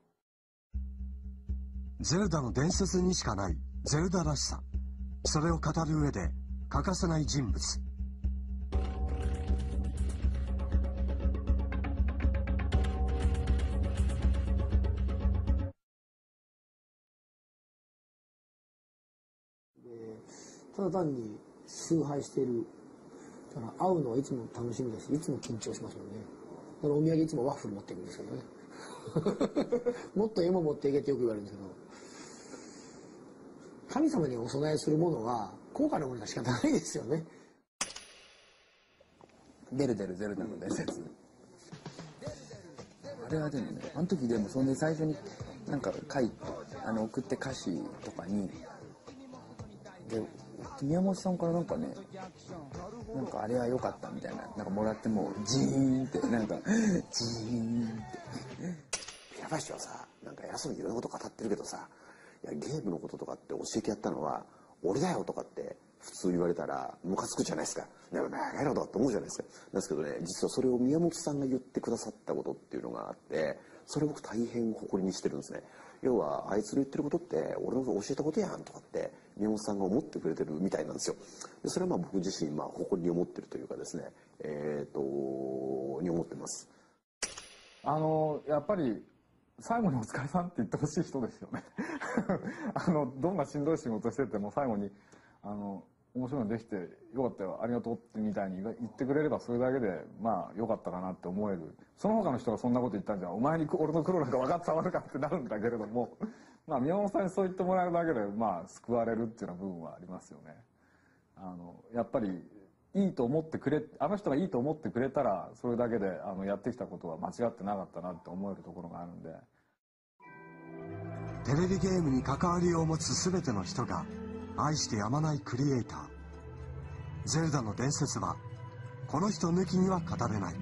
ゼルダの伝説にしかないゼルダらしさ、それを語る上で欠かせない人物。 ただ単に崇拝しているだから会うのはいつも楽しみだし、いつも緊張しますもんね。だからお土産いつもワッフル持っていくんですけどね。もっと絵も持っていけってよく言われるんですけど、神様にお供えするものは高価なものが仕方ないですよね。 デルデルゼルダの伝説。あれはでもね、あの時でもそんで最初になんか書いて、あの送って歌詞とかに、で、宮本さんからなんかね、なんかあれは良かったみたいな、なんかもらってもうジーンって、なんか、ジーンって。 平林はさ、なんか偉そうにいろんなこと語ってるけどさ、いやゲームのこととかって教えてやったのは俺だよとかって普通言われたらムカつくじゃないですか。でもバカ野郎だって思うじゃないですか。なんですけどね、実はそれを宮本さんが言ってくださったことっていうのがあって、それ僕大変誇りにしてるんですね。要はあいつの言ってることって俺の教えたことやんとかって宮本さんが思ってくれてるみたいなんですよ。でそれはまあ僕自身まあ誇りに思ってるというかですね、えー、とに思ってます。 あのやっぱり最後にお疲れさんって言ってほしい人ですよね。あのどんなしんどい仕事してても最後にあの面白いのできてよかったよありがとうってみたいに言ってくれればそれだけでまあよかったかなって思える。その他の人がそんなこと言ったんじゃお前に俺の苦労なんか分かってたまるかってなるんだけれども、まあ宮本さんにそう言ってもらえるだけでまあ救われるっていうような部分はありますよね。あのやっぱりいいと思ってくれあの人がいいと思ってくれたらそれだけであのやってきたことは間違ってなかったなって思えるところがあるんで。 テレビゲームに関わりを持つ全ての人が愛してやまないクリエイター。ゼルダの伝説はこの人抜きには語れない。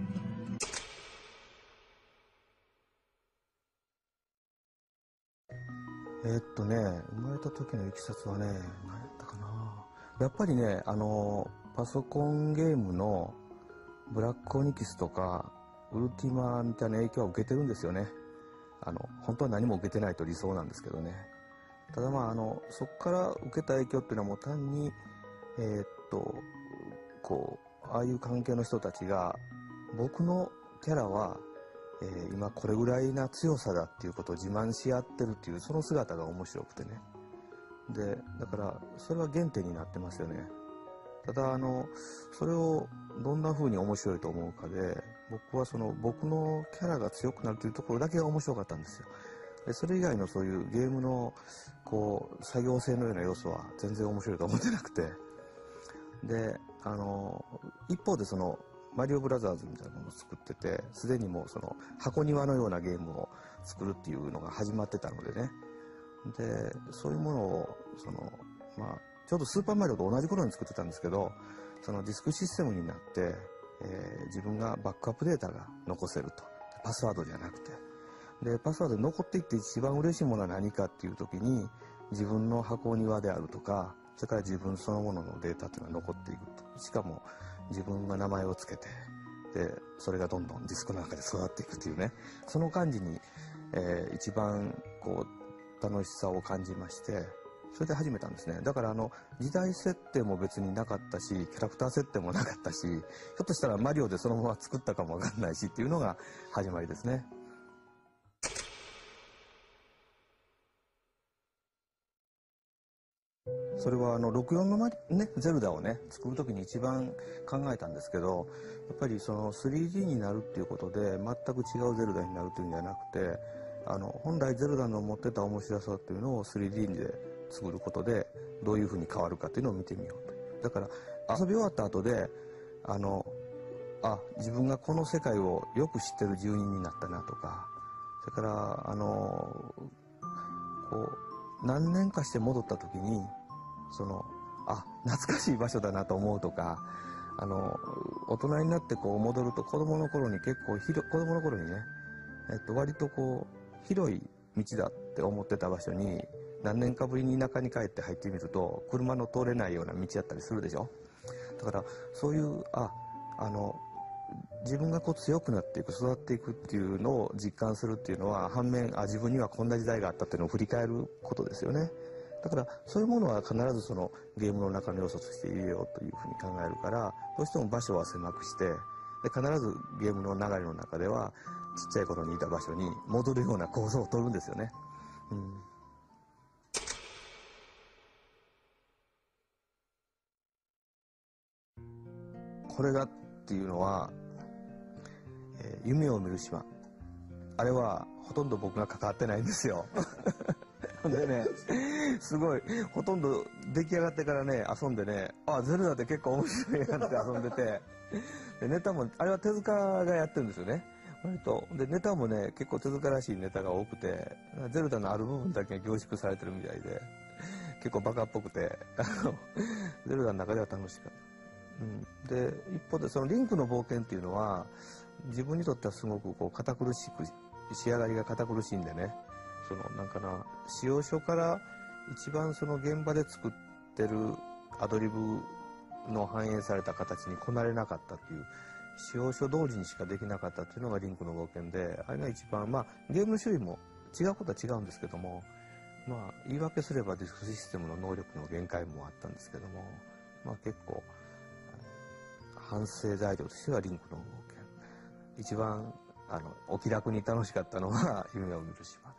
えーっとね生まれた時のいきさつはね何やったかな。やっぱりねあのパソコンゲームのブラックオニキスとかウルティマみたいな影響は受けてるんですよね。あの本当は何も受けてないと理想なんですけどね。ただまああのそこから受けた影響っていうのはもう単にえーっとこうああいう関係の人たちが僕のキャラは、えー今これぐらいな強さだっていうことを自慢し合ってるっていうその姿が面白くてね。でだからそれは原点になってますよね。ただあのそれをどんな風に面白いと思うかで僕はその僕のキャラが強くなるというところだけが面白かったんですよ。でそれ以外のそういうゲームのこう作業性のような要素は全然面白いと思ってなくて、であの一方でそのマリオブラザーズみたいなものを作っててすでにもうその箱庭のようなゲームを作るっていうのが始まってたのでね。でそういうものをそのまあちょうどスーパーマリオと同じ頃に作ってたんですけど、そのディスクシステムになって、えー自分がバックアップデータが残せると。パスワードじゃなくて。で、パスワードで残っていって一番嬉しいものは何かっていう時に、自分の箱庭であるとか、それから自分そのもののデータっていうのが残っていくと。しかも自分が名前をつけて、で、それがどんどんディスクの中で育っていくっていうね。その感じに、えー一番こう、楽しさを感じまして、それで始めたんですね。だからあの時代設定も別になかったし、キャラクター設定もなかったし、ひょっとしたらマリオでそのまま作ったかもわかんないしっていうのが始まりですね。それはあのろくじゅうよんのマリ、ね、ゼルダをね作る時に一番考えたんですけど、やっぱりその スリーディー になるっていうことで全く違うゼルダになるというんじゃなくて、あの本来ゼルダの持ってた面白さっていうのを スリーディー で作ることでどういうふうに変わるかっていうのを見てみようと。だから遊び終わった後であのあ自分がこの世界をよく知ってる住人になったなとか、それからあのこう何年かして戻った時にそのあ懐かしい場所だなと思うとか、あの大人になってこう戻ると子供の頃に結構広子供の頃にね、えっと、割とこう広い道だって思ってた場所に何年かぶりに田舎に帰って入ってみると車の通れないような道だったりするでしょ。だからそういうああの自分がこう強くなっていく育っていくっていうのを実感するっていうのは反面あ自分にはこんな時代があったっていうのを振り返ることですよね。だからそういうものは必ずそのゲームの中の要素として入れようというふうに考えるから、どうしても場所は狭くしてで必ずゲームの流れの中ではちっちゃい頃にいた場所に戻るような構造を取るんですよね。うんこれがっていうのは、えー夢を見る島。あれはほとんど僕が関わってないんですよ。でね、すごい、ほとんど出来上がってからね、遊んでね、あ、ゼルダって結構面白いなって遊んでて、でネタも、あれは手塚がやってるんですよね。割と。で、ネタもね、結構手塚らしいネタが多くて、ゼルダのある部分だけが凝縮されてるみたいで、結構バカっぽくて、あの、ゼルダの中では楽しかった。うん、で、一方でそのリンクの冒険っていうのは、自分にとってはすごくこう堅苦しく、仕上がりが堅苦しいんでね、そのなんかな、使用書から一番その現場で作ってるアドリブの反映された形にこなれなかったっていう、使用書通りにしかできなかったっていうのがリンクの冒険で、あれが一番、まあゲームの種類も違うことは違うんですけども、まあ言い訳すればディスクシステムの能力の限界もあったんですけども、まあ結構反省材料としてはリンクの冒険。一番あのお気楽に楽しかったのは夢を見る島。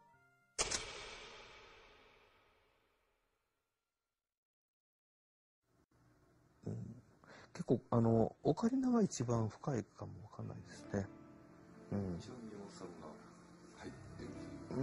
うん、結構あのオカリナが一番深いかもわかんないですね。うん。うん、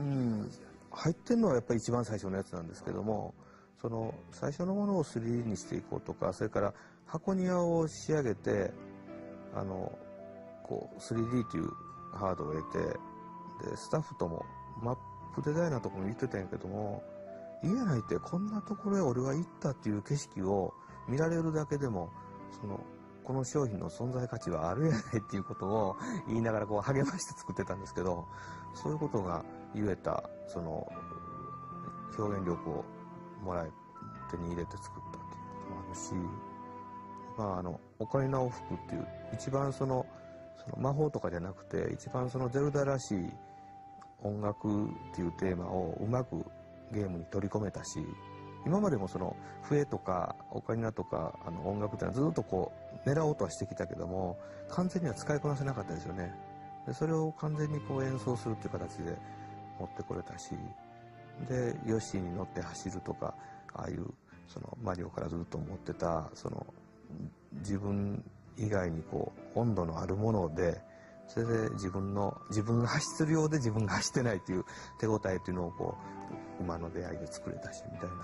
入ってるのはやっぱり一番最初のやつなんですけども、その最初のものを スリーディー にしていこうとか、それから箱庭を仕上げて、あのこう スリーディー というハードを得て、でスタッフともマップデザイナーとかも言ってたんやけども、いいやないってこんなところへ俺は行ったっていう景色を見られるだけでも、そのこの商品の存在価値はあるやないっていうことを言いながらこう励まして作ってたんですけど、そういうことが言えた、その表現力をもらえ手に入れて作ったっていうこともあるし、まああのオカリナを吹くっていう一番そのその魔法とかじゃなくて、一番そのゼルダらしい音楽っていうテーマをうまくゲームに取り込めたし、今までもその笛とかオカリナとかあの音楽ってのはずっとこう狙おうとはしてきたけども、完全には使いこなせなかったですよね。でそれを完全にこう演奏するっていう形で持ってこれたし、でヨッシーに乗って走るとか、ああいうそのマリオからずっと持ってたその自分以外にこう温度のあるもので、それで自分の自分が走ってるようで自分が走ってないっていう手応えっていうのをこう馬の出会いで作れたしみたいな、うん、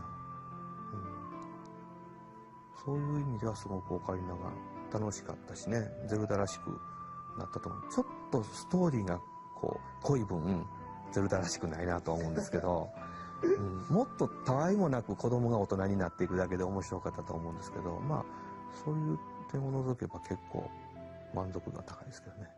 そういう意味ではすごくオカリナが楽しかったしね、ゼルダらしくなったと思う。ちょっとストーリーがこう濃い分ゼルダらしくないなと思うんですけど、うん、もっとたわいもなく子供が大人になっていくだけで面白かったと思うんですけど、まあそういう点を除けば結構満足度が高いですけどね。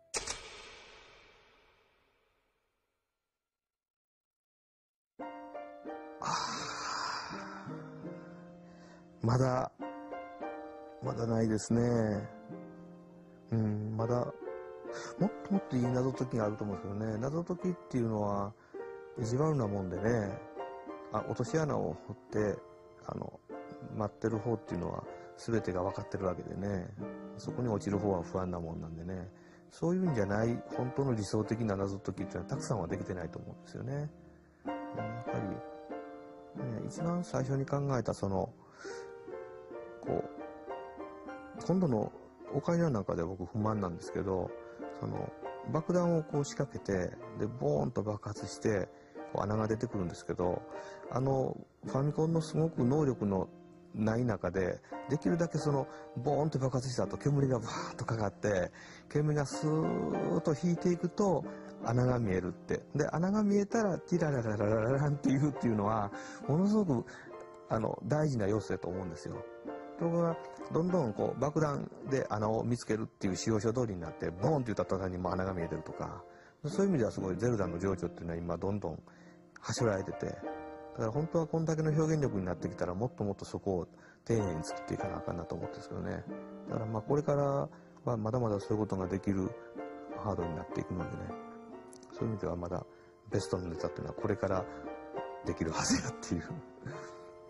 まだまだないですね。うん、まだもっともっといい謎解きがあると思うんですけどね。謎解きっていうのは意地悪なもんでね、あ、落とし穴を掘ってあの待ってる方っていうのは全てが分かってるわけでね、そこに落ちる方は不安なもんなんでね、そういうんじゃない本当の理想的な謎解きっていうのはたくさんはできてないと思うんですよね。やっぱり、ね、一番最初に考えたそのこう今度のオカリナなんかで僕不満なんですけど、その爆弾をこう仕掛けてでボーンと爆発してこう穴が出てくるんですけど、あのファミコンのすごく能力のない中でできるだけそのボーンと爆発した後煙がバーッとかかって煙がスーッと引いていくと穴が見えるって、で穴が見えたらティララララララランっていうっていうのはものすごくあの大事な要素だと思うんですよ。ところがどんどんこう爆弾で穴を見つけるっていう使用書通りになってボーンって言った途端にもう穴が見えてるとか、そういう意味ではすごいゼルダの情緒っていうのは今どんどんはしょられてて、だから本当はこんだけの表現力になってきたらもっともっとそこを丁寧に作っていかなあかんなと思ってるんですけどね。だからまあこれからはまだまだそういうことができるハードになっていくのでね、そういう意味ではまだベストのネタっていうのはこれからできるはずやっていう、うん、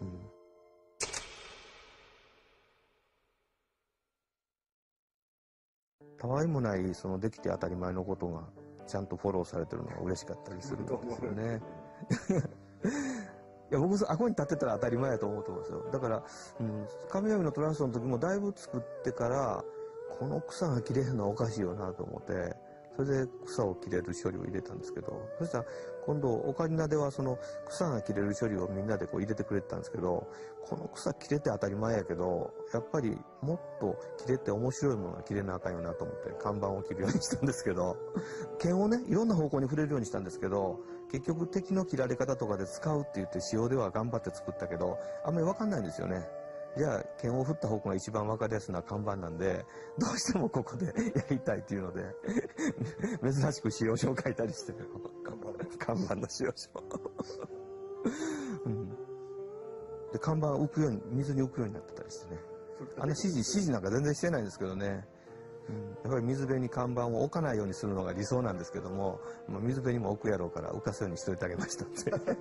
たわいもないそのできて当たり前のことがちゃんとフォローされてるのが嬉しかったりするんですよね。 いや僕あここに立ってたら当たり前やと思うと思うんですよ。だから、うん、神々のトランスの時もだいぶ作ってからこの草が切れへんのはおかしいよなと思って、それで草を切れる処理を入れたんですけど、そしたら今度オカリナではその草が切れる処理をみんなでこう入れてくれてたんですけど、この草切れて当たり前やけどやっぱりもっと切れて面白いものが切れなあかんよなと思って看板を切るようにしたんですけど、剣をねいろんな方向に触れるようにしたんですけど、結局敵の切られ方とかで使うって言って仕様では頑張って作ったけどあんまり分かんないんですよね。じゃあ剣を振った方向が一番分かりやすいのは看板なんで、どうしてもここでやりたいっていうので珍しく使用書を書いたりしてる看板の使用書、うん、で看板浮くように水に浮くようになってたりしてね、あの指示指示なんか全然してないんですけどね、うん、やっぱり水辺に看板を置かないようにするのが理想なんですけども、まあ、水辺にも置くやろうから浮かすようにしといてあげましたって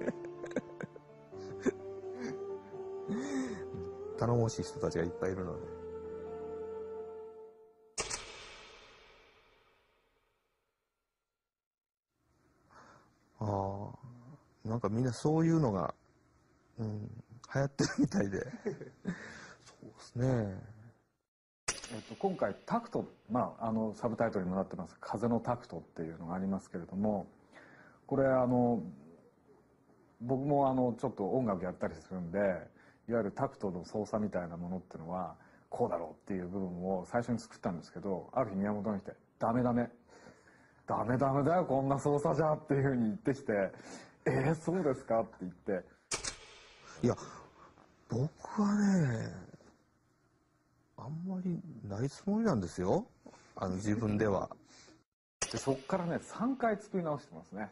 頼もしい人たちがいっぱいいるので。ああ、なんかみんなそういうのが、うん、流行ってるみたいでそうですね。 えっと、今回タクト、まあ、あのサブタイトルにもなってます「風のタクト」っていうのがありますけれども、これあの僕もあのちょっと音楽やったりするんで、いわゆるタクトの操作みたいなものっていうのはこうだろうっていう部分を最初に作ったんですけど、ある日宮本が来て「ダメダメダメダメだよこんな操作じゃ」っていうふうに言ってきて「えー、そうですか?」って言って、 いや僕はねあんまりないつもりなんですよ、あの自分では。 でそっからねさんかい作り直してますね。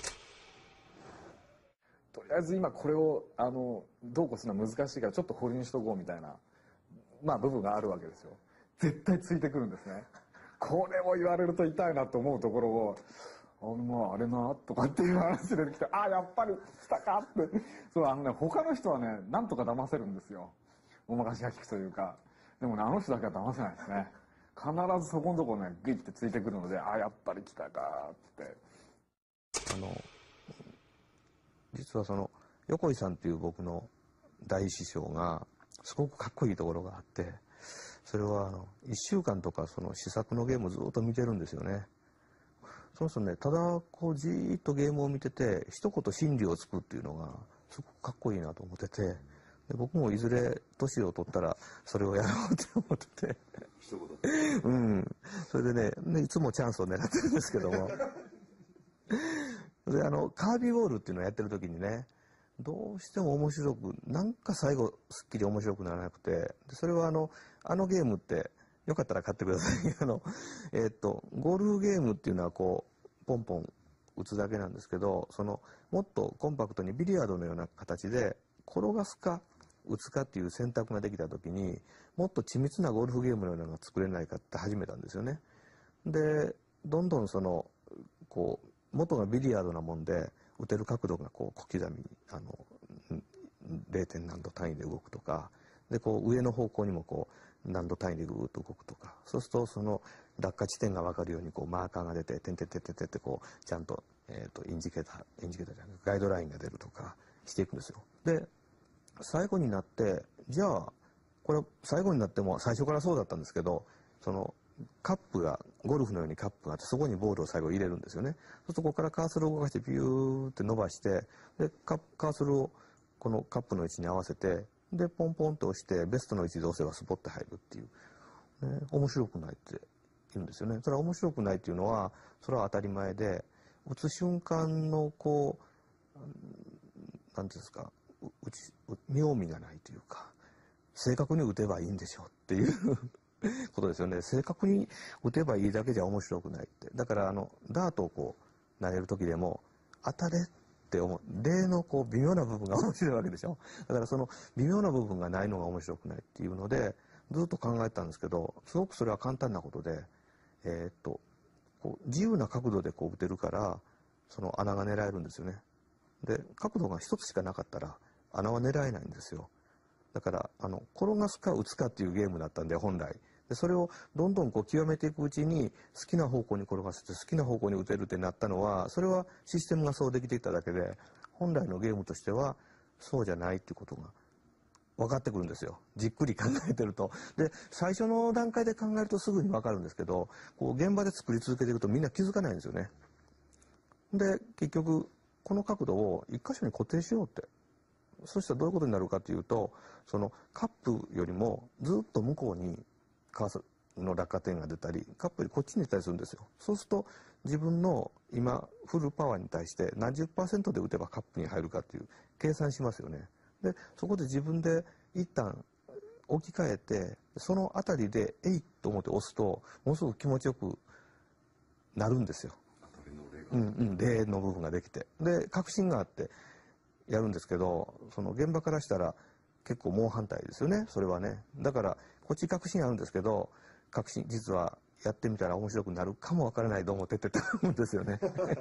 とりあえず今これをあのどうこうするのは難しいからちょっと保留にしとこうみたいな、まあ、部分があるわけですよ。絶対ついてくるんですね。これを言われると痛いなと思うところを「あのまああれな」とかっていう話できて「ああやっぱり来たか」って。そうあのね他の人はねなんとか騙せるんですよ、おまかしが利くというか。でもねあの人だけは騙せないですね。必ずそこのところねグイッてついてくるので「ああやっぱり来たか」って。 あの実はその横井さんっていう僕の大師匠がすごくかっこいいところがあって、それはあのいっしゅうかんとかその試作のゲームをずっと見てるんですよね。そうするとねただこうじーっとゲームを見てて一言真理をつくっていうのがすごくかっこいいなと思ってて、で僕もいずれ年を取ったらそれをやろうって思ってて一言うんそれでねでいつもチャンスを狙ってるんですけどもであのカービーボールっていうのをやってる時にねどうしても面白くなんか最後すっきり面白くならなくて、でそれはあのあのゲームってよかったら買ってくださいあのえー、っとゴルフゲームっていうのはこうポンポン打つだけなんですけど、そのもっとコンパクトにビリヤードのような形で転がすか打つかっていう選択ができた時にもっと緻密なゴルフゲームのようなのが作れないかって始めたんですよね。でどんどんそのこう元がビリヤードなもんで打てる角度がこう小刻みにあの れい. 何度単位で動くとかで、こう上の方向にもこう何度単位でぐーっと動くとか、そうするとその落下地点が分かるようにこうマーカーが出ててんてんてんてんてんってこうちゃんと、えー、とインジケーターインジケーターじゃないガイドラインが出るとかしていくんですよ。で最後になってじゃあこれ最後になっても最初からそうだったんですけど、そのカップがゴルフのようにカップがあってそこにボールを最後入れるんですよね。そうするとここからカーソルを動かしてビューって伸ばしてでカーソルをこのカップの位置に合わせてでポンポンと押してベストの位置で押せばスポッと入るっていう、ね、面白くないって言うんですよね。それは面白くないっていうのはそれは当たり前で、打つ瞬間のこう何て言うんですか打ち妙味がないというか正確に打てばいいんでしょうっていうことですよね。正確に打てばいいだけじゃ面白くないって。だからあのダートをこう投げる時でも当たれって思う例のこう微妙な部分が面白いわけでしょ。だからその微妙な部分がないのが面白くないっていうのでずっと考えてたんですけど、すごくそれは簡単なことで、えー、っとこう自由な角度でこう打てるからその穴が狙えるんですよね。で角度が一つしかなかったら穴は狙えないんですよ。だからあの転がすか打つかっていうゲームだったんで本来で、それをどんどんこう極めていくうちに好きな方向に転がせて好きな方向に打てるってなったのはそれはシステムがそうできていただけで、本来のゲームとしてはそうじゃないっていうことが分かってくるんですよ。じっくり考えてると。で、最初の段階で考えるとすぐに分かるんですけど、こう現場で作り続けていくとみんな気づかないんですよね。で、結局、この角度を一箇所に固定しようって。そしたらどういうことになるかというと、そのカップよりもずっと向こうにカーソルの落下点が出たり、カップよりこっちに出たりするんですよ。そうすると、自分の今、フルパワーに対して何十パーセントで打てばカップに入るかっていう計算しますよね。で、そこで自分で一旦置き換えて、そのあたりで、えいと思って押すと、ものすごく気持ちよくなるんですよ。うんうん、例の部分ができて。で、確信があってやるんですけど、その現場からしたら結構猛反対ですよね、それはね。だから、こっち確信あるんですけど、確信、実はやってみたら面白くなるかもわからないと思ってってたんですよね。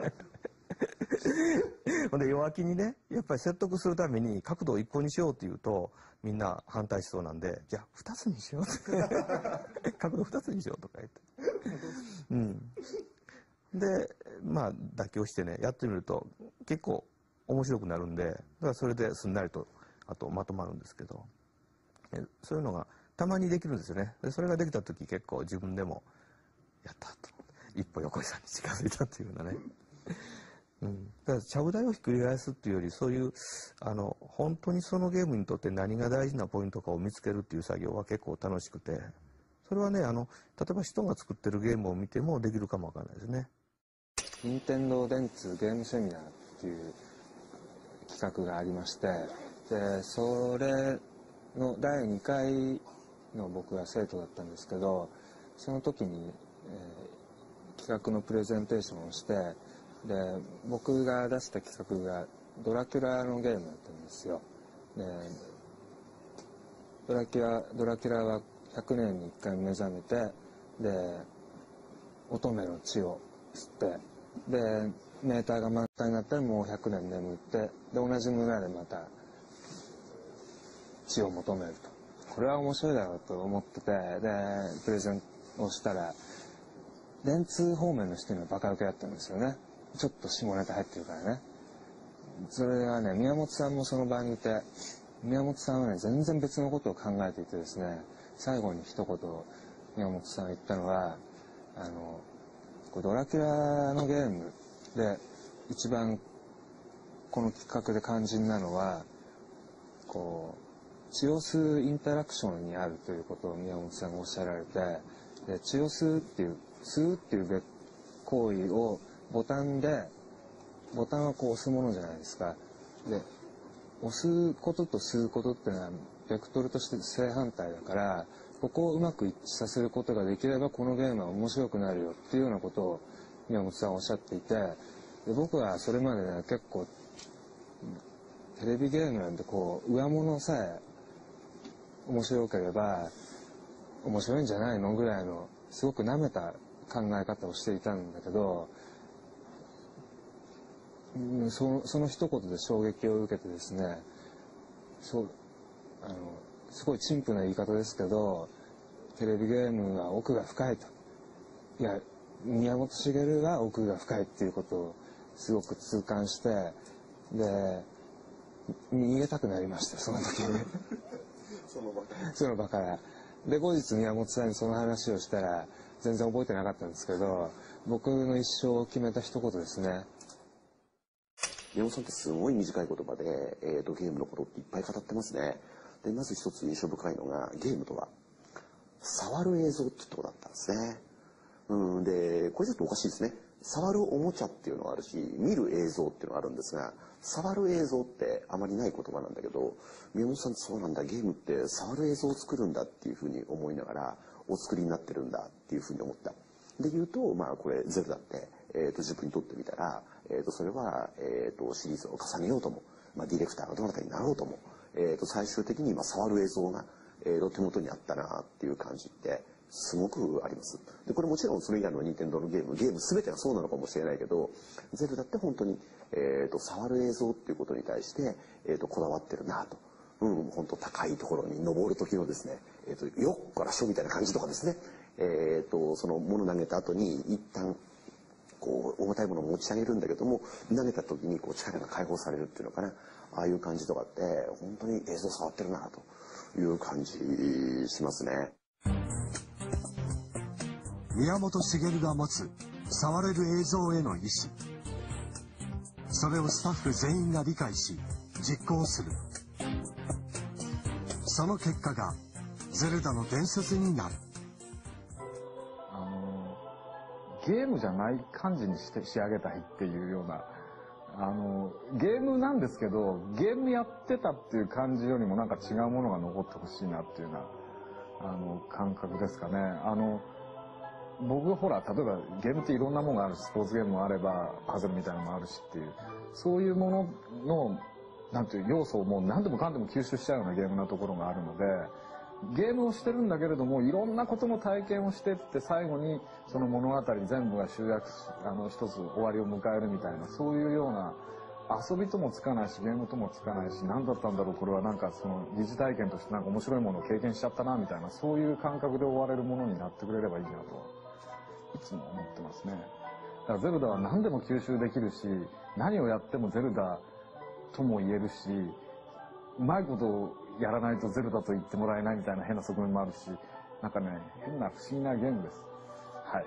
ほんで弱気にね、やっぱり説得するために角度を一個にしようって言うとみんな反対しそうなんで、じゃあ二つにしようって角度二つにしようとか言って、うん、でまあ妥協してねやってみると結構面白くなるんで、だからそれですんなりとあとまとまるんですけど、そういうのがたまにできるんですよね。でそれができた時結構自分でもやったと一歩横井さんに近づいたっていうようなね。うん、だからちゃぶ台をひっくり返すっていうより、そういうあの本当にそのゲームにとって何が大事なポイントかを見つけるっていう作業は結構楽しくて、それはねあの例えば人が作ってるゲームを見てもできるかもわからないですね。 任天堂電通ゲームセミナーっていう企画がありまして、でそれのだいにかいの僕が生徒だったんですけど、その時に、えー、企画のプレゼンテーションをして、で僕が出した企画がドラキュラのゲームだったんですよ。でドラキュラドラキュラはひゃくねんにいっかい目覚めて、で乙女の血を吸って、でメーターが満タンになったらもうひゃくねん眠って、で同じ村でまた血を求めると。これは面白いだろうと思ってて、でプレゼンをしたら電通方面の人にはバカ受けだったんですよね。ちょっと下ネタ入ってるからね。それはね、宮本さんもその場にいて、宮本さんはね全然別のことを考えていてですね、最後に一言宮本さんが言ったのは、あのこれドラキュラのゲームで一番この企画で肝心なのは、こう血を吸うインタラクションにあるということを宮本さんがおっしゃられて、で血を吸うっていう吸うっていう行為をボタンで、ボタンはこう押すものじゃないですか。で押すことと吸うことっていうのはベクトルとして正反対だから、ここをうまく一致させることができればこのゲームは面白くなるよっていうようなことを宮本さんはおっしゃっていて、で僕はそれまでね結構テレビゲームなんてこう上物さえ面白ければ面白いんじゃないのぐらいのすごく舐めた考え方をしていたんだけど、その、その一言で衝撃を受けてですね、そうあのすごい陳腐な言い方ですけど、テレビゲームは奥が深いと。いや、宮本茂は奥が深いっていうことをすごく痛感して、で逃げたくなりました、その時に。その場からその場からで後日宮本さんにその話をしたら全然覚えてなかったんですけど、僕の一生を決めた一言ですね。 宮本さんってすごい短い言葉で、えー、とゲームのことっていっぱい語ってますね。でまず一つ印象深いのが、ゲームとは触る映像ってとこだったんですね。うんでこれちょっとおかしいですね。触るおもちゃっていうのがあるし、見る映像っていうのがあるんですが、触る映像ってあまりない言葉なんだけど、宮本さんってそうなんだ、ゲームって触る映像を作るんだっていうふうに思いながらお作りになってるんだっていうふうに思った。で言うと、まあこれゼルダって、えー、と自分にとってみたら、えー、とそれは、えー、とシリーズを重ねようとも、まあ、ディレクターがどなたになろうとも、えー、と最終的に今触る映像が、えー、と手元にあったなっていう感じってすごくあります。でこれもちろんそれ以外の任天堂のゲームゲーム全てがそうなのかもしれないけど、ゼルダって本当に、えー、と触る映像っていうことに対して、えー、とこだわってるなと。うん、本当高いところに登る時のですね、えー、とよっこらしょみたいな感じとかですね、えー、とその物投げた後に一旦こう重たいものを持ち上げるんだけども、投げた時にこう力が解放されるっていうのかな、ああいう感じとかって本当に映像触ってるなという感じしますね。 宮本茂が持つ触れる映像への意志、それをスタッフ全員が理解し実行する。その結果がゼルダの伝説になる。 あのゲームじゃない感じにして仕上げたいっていうような、あのゲームなんですけどゲームやってたっていう感じよりもなんか違うものが残ってほしいなっていうようなあの感覚ですかね。あの僕ほら例えばゲームっていろんなものがあるし、スポーツゲームもあればパズルみたいなのもあるしっていう、そういうもののなんていう要素をもう何でもかんでも吸収しちゃうようなゲームなところがあるので、ゲームをしてるんだけれどもいろんなことの体験をしてって最後にその物語全部が集約し、あの一つ終わりを迎えるみたいな、そういうような遊びともつかないしゲームともつかないし、何だったんだろうこれは、なんかその疑似体験としてなんか面白いものを経験しちゃったなみたいな、そういう感覚で終われるものになってくれればいいなといつも思ってますね。だからゼルダは何でも吸収できるし、何をやってもゼルダとも言えるし、うまいことをやらないとゼルダと言ってもらえないみたいな変な側面もあるし、なんかね、変な不思議なゲームです。はい。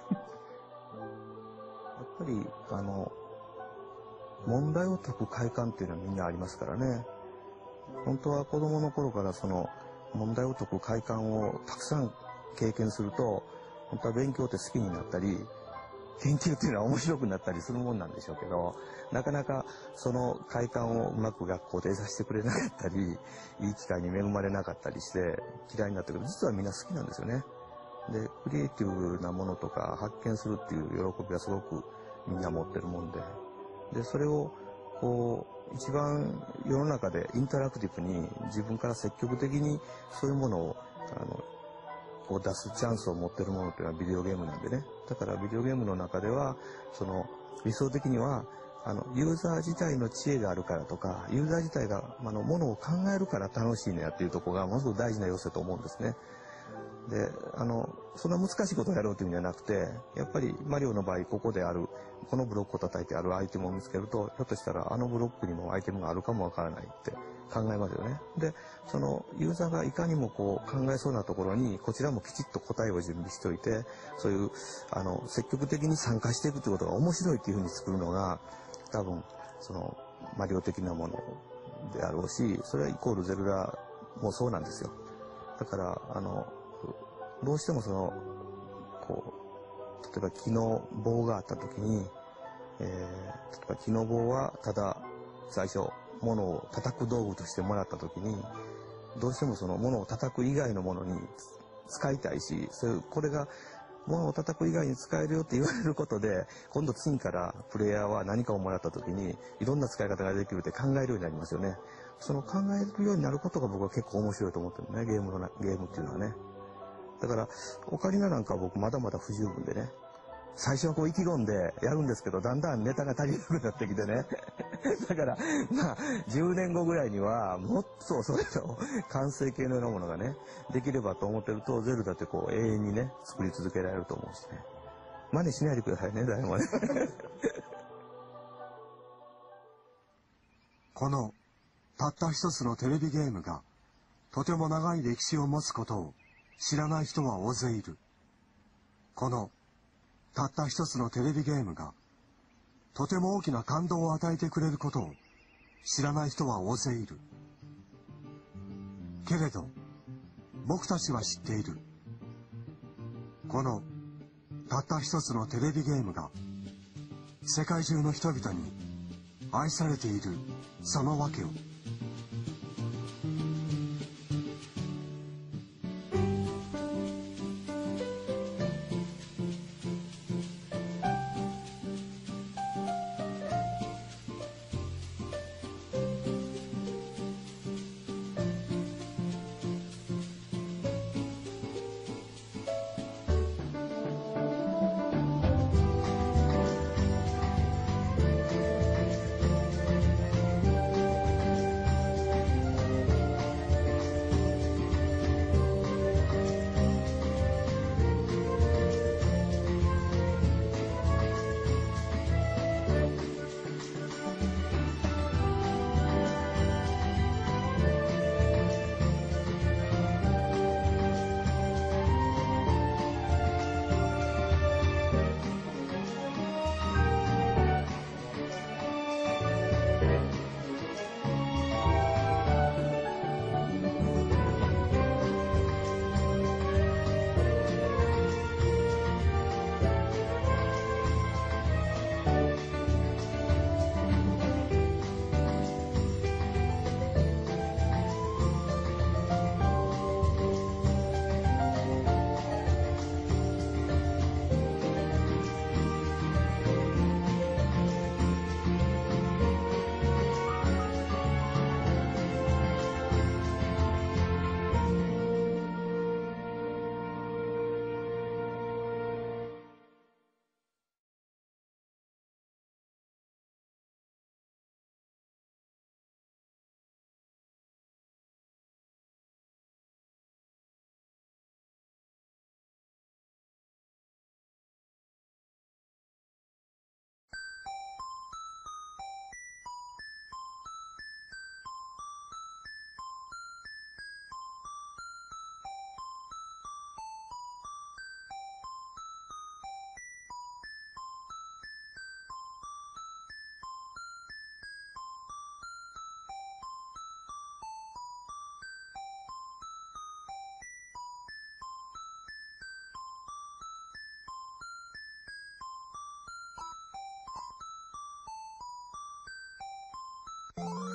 やっぱり、あの、問題を解く快感っていうのはみんなありますからね。本当は子供の頃からその問題を解く快感をたくさん経験すると、本当は勉強って好きになったり、研究っていうのは面白くなったりするもんなんでしょうけど、なかなかその快感をうまく学校で得させてくれなかったり、いい機会に恵まれなかったりして嫌いになったけど、実はみんな好きなんですよね。で、クリエイティブなものとか発見するっていう喜びはすごくみんな持ってるもんで、で、それをこう、一番世の中でインタラクティブに自分から積極的にそういうものを、あの、こう出すチャンスを持ってるものというのはビデオゲームなんでね。だからビデオゲームの中では、その理想的には、あの、ユーザー自体の知恵があるからとか、ユーザー自体が、あの、ものを考えるから楽しいねやっていうところがものすごく大事な要素だと思うんですね。で、あの、そんな難しいことをやろうというんじゃなくて、やっぱりマリオの場合、ここである、このブロックを叩いてあるアイテムを見つけると、ひょっとしたらあのブロックにもアイテムがあるかもわからないって考えますよね。で、そのユーザーがいかにもこう考えそうなところに、こちらもきちっと答えを準備しておいて、そういう、あの、積極的に参加していくということが面白いっていうふうに作るのが、多分、その、マリオ的なものであろうし、それはイコールゼルダもそうなんですよ。だから、あの、どうしてもその、こう、例えば木の棒があった時に、えー、例えば木の棒はただ最初物を叩く道具としてもらった時に、どうしてもその物を叩く以外のものに使いたいし、そういうこれが物を叩く以外に使えるよって言われることで、今度次からプレイヤーは何かをもらった時にいろんな使い方ができるって考えるようになりますよね。その考えるようになることが僕は結構面白いと思ってるね、ゲームのなゲームっていうのはね。だからオカリナなんかは僕まだまだ不十分でね、最初はこう意気込んでやるんですけど、だんだんネタが足りなくなってきてねだからまあじゅうねんごぐらいにはもっとそれの完成形のようなものがねできればと思ってると、ゼルダってこう永遠にね作り続けられると思うしね。真似しないでくださいね、誰もねこのたった一つのテレビゲームがとても長い歴史を持つことを知らない人は大勢いる。このたった一つのテレビゲームがとても大きな感動を与えてくれることを知らない人は大勢いる。けれど僕たちは知っている。このたった一つのテレビゲームが世界中の人々に愛されているその訳を。 う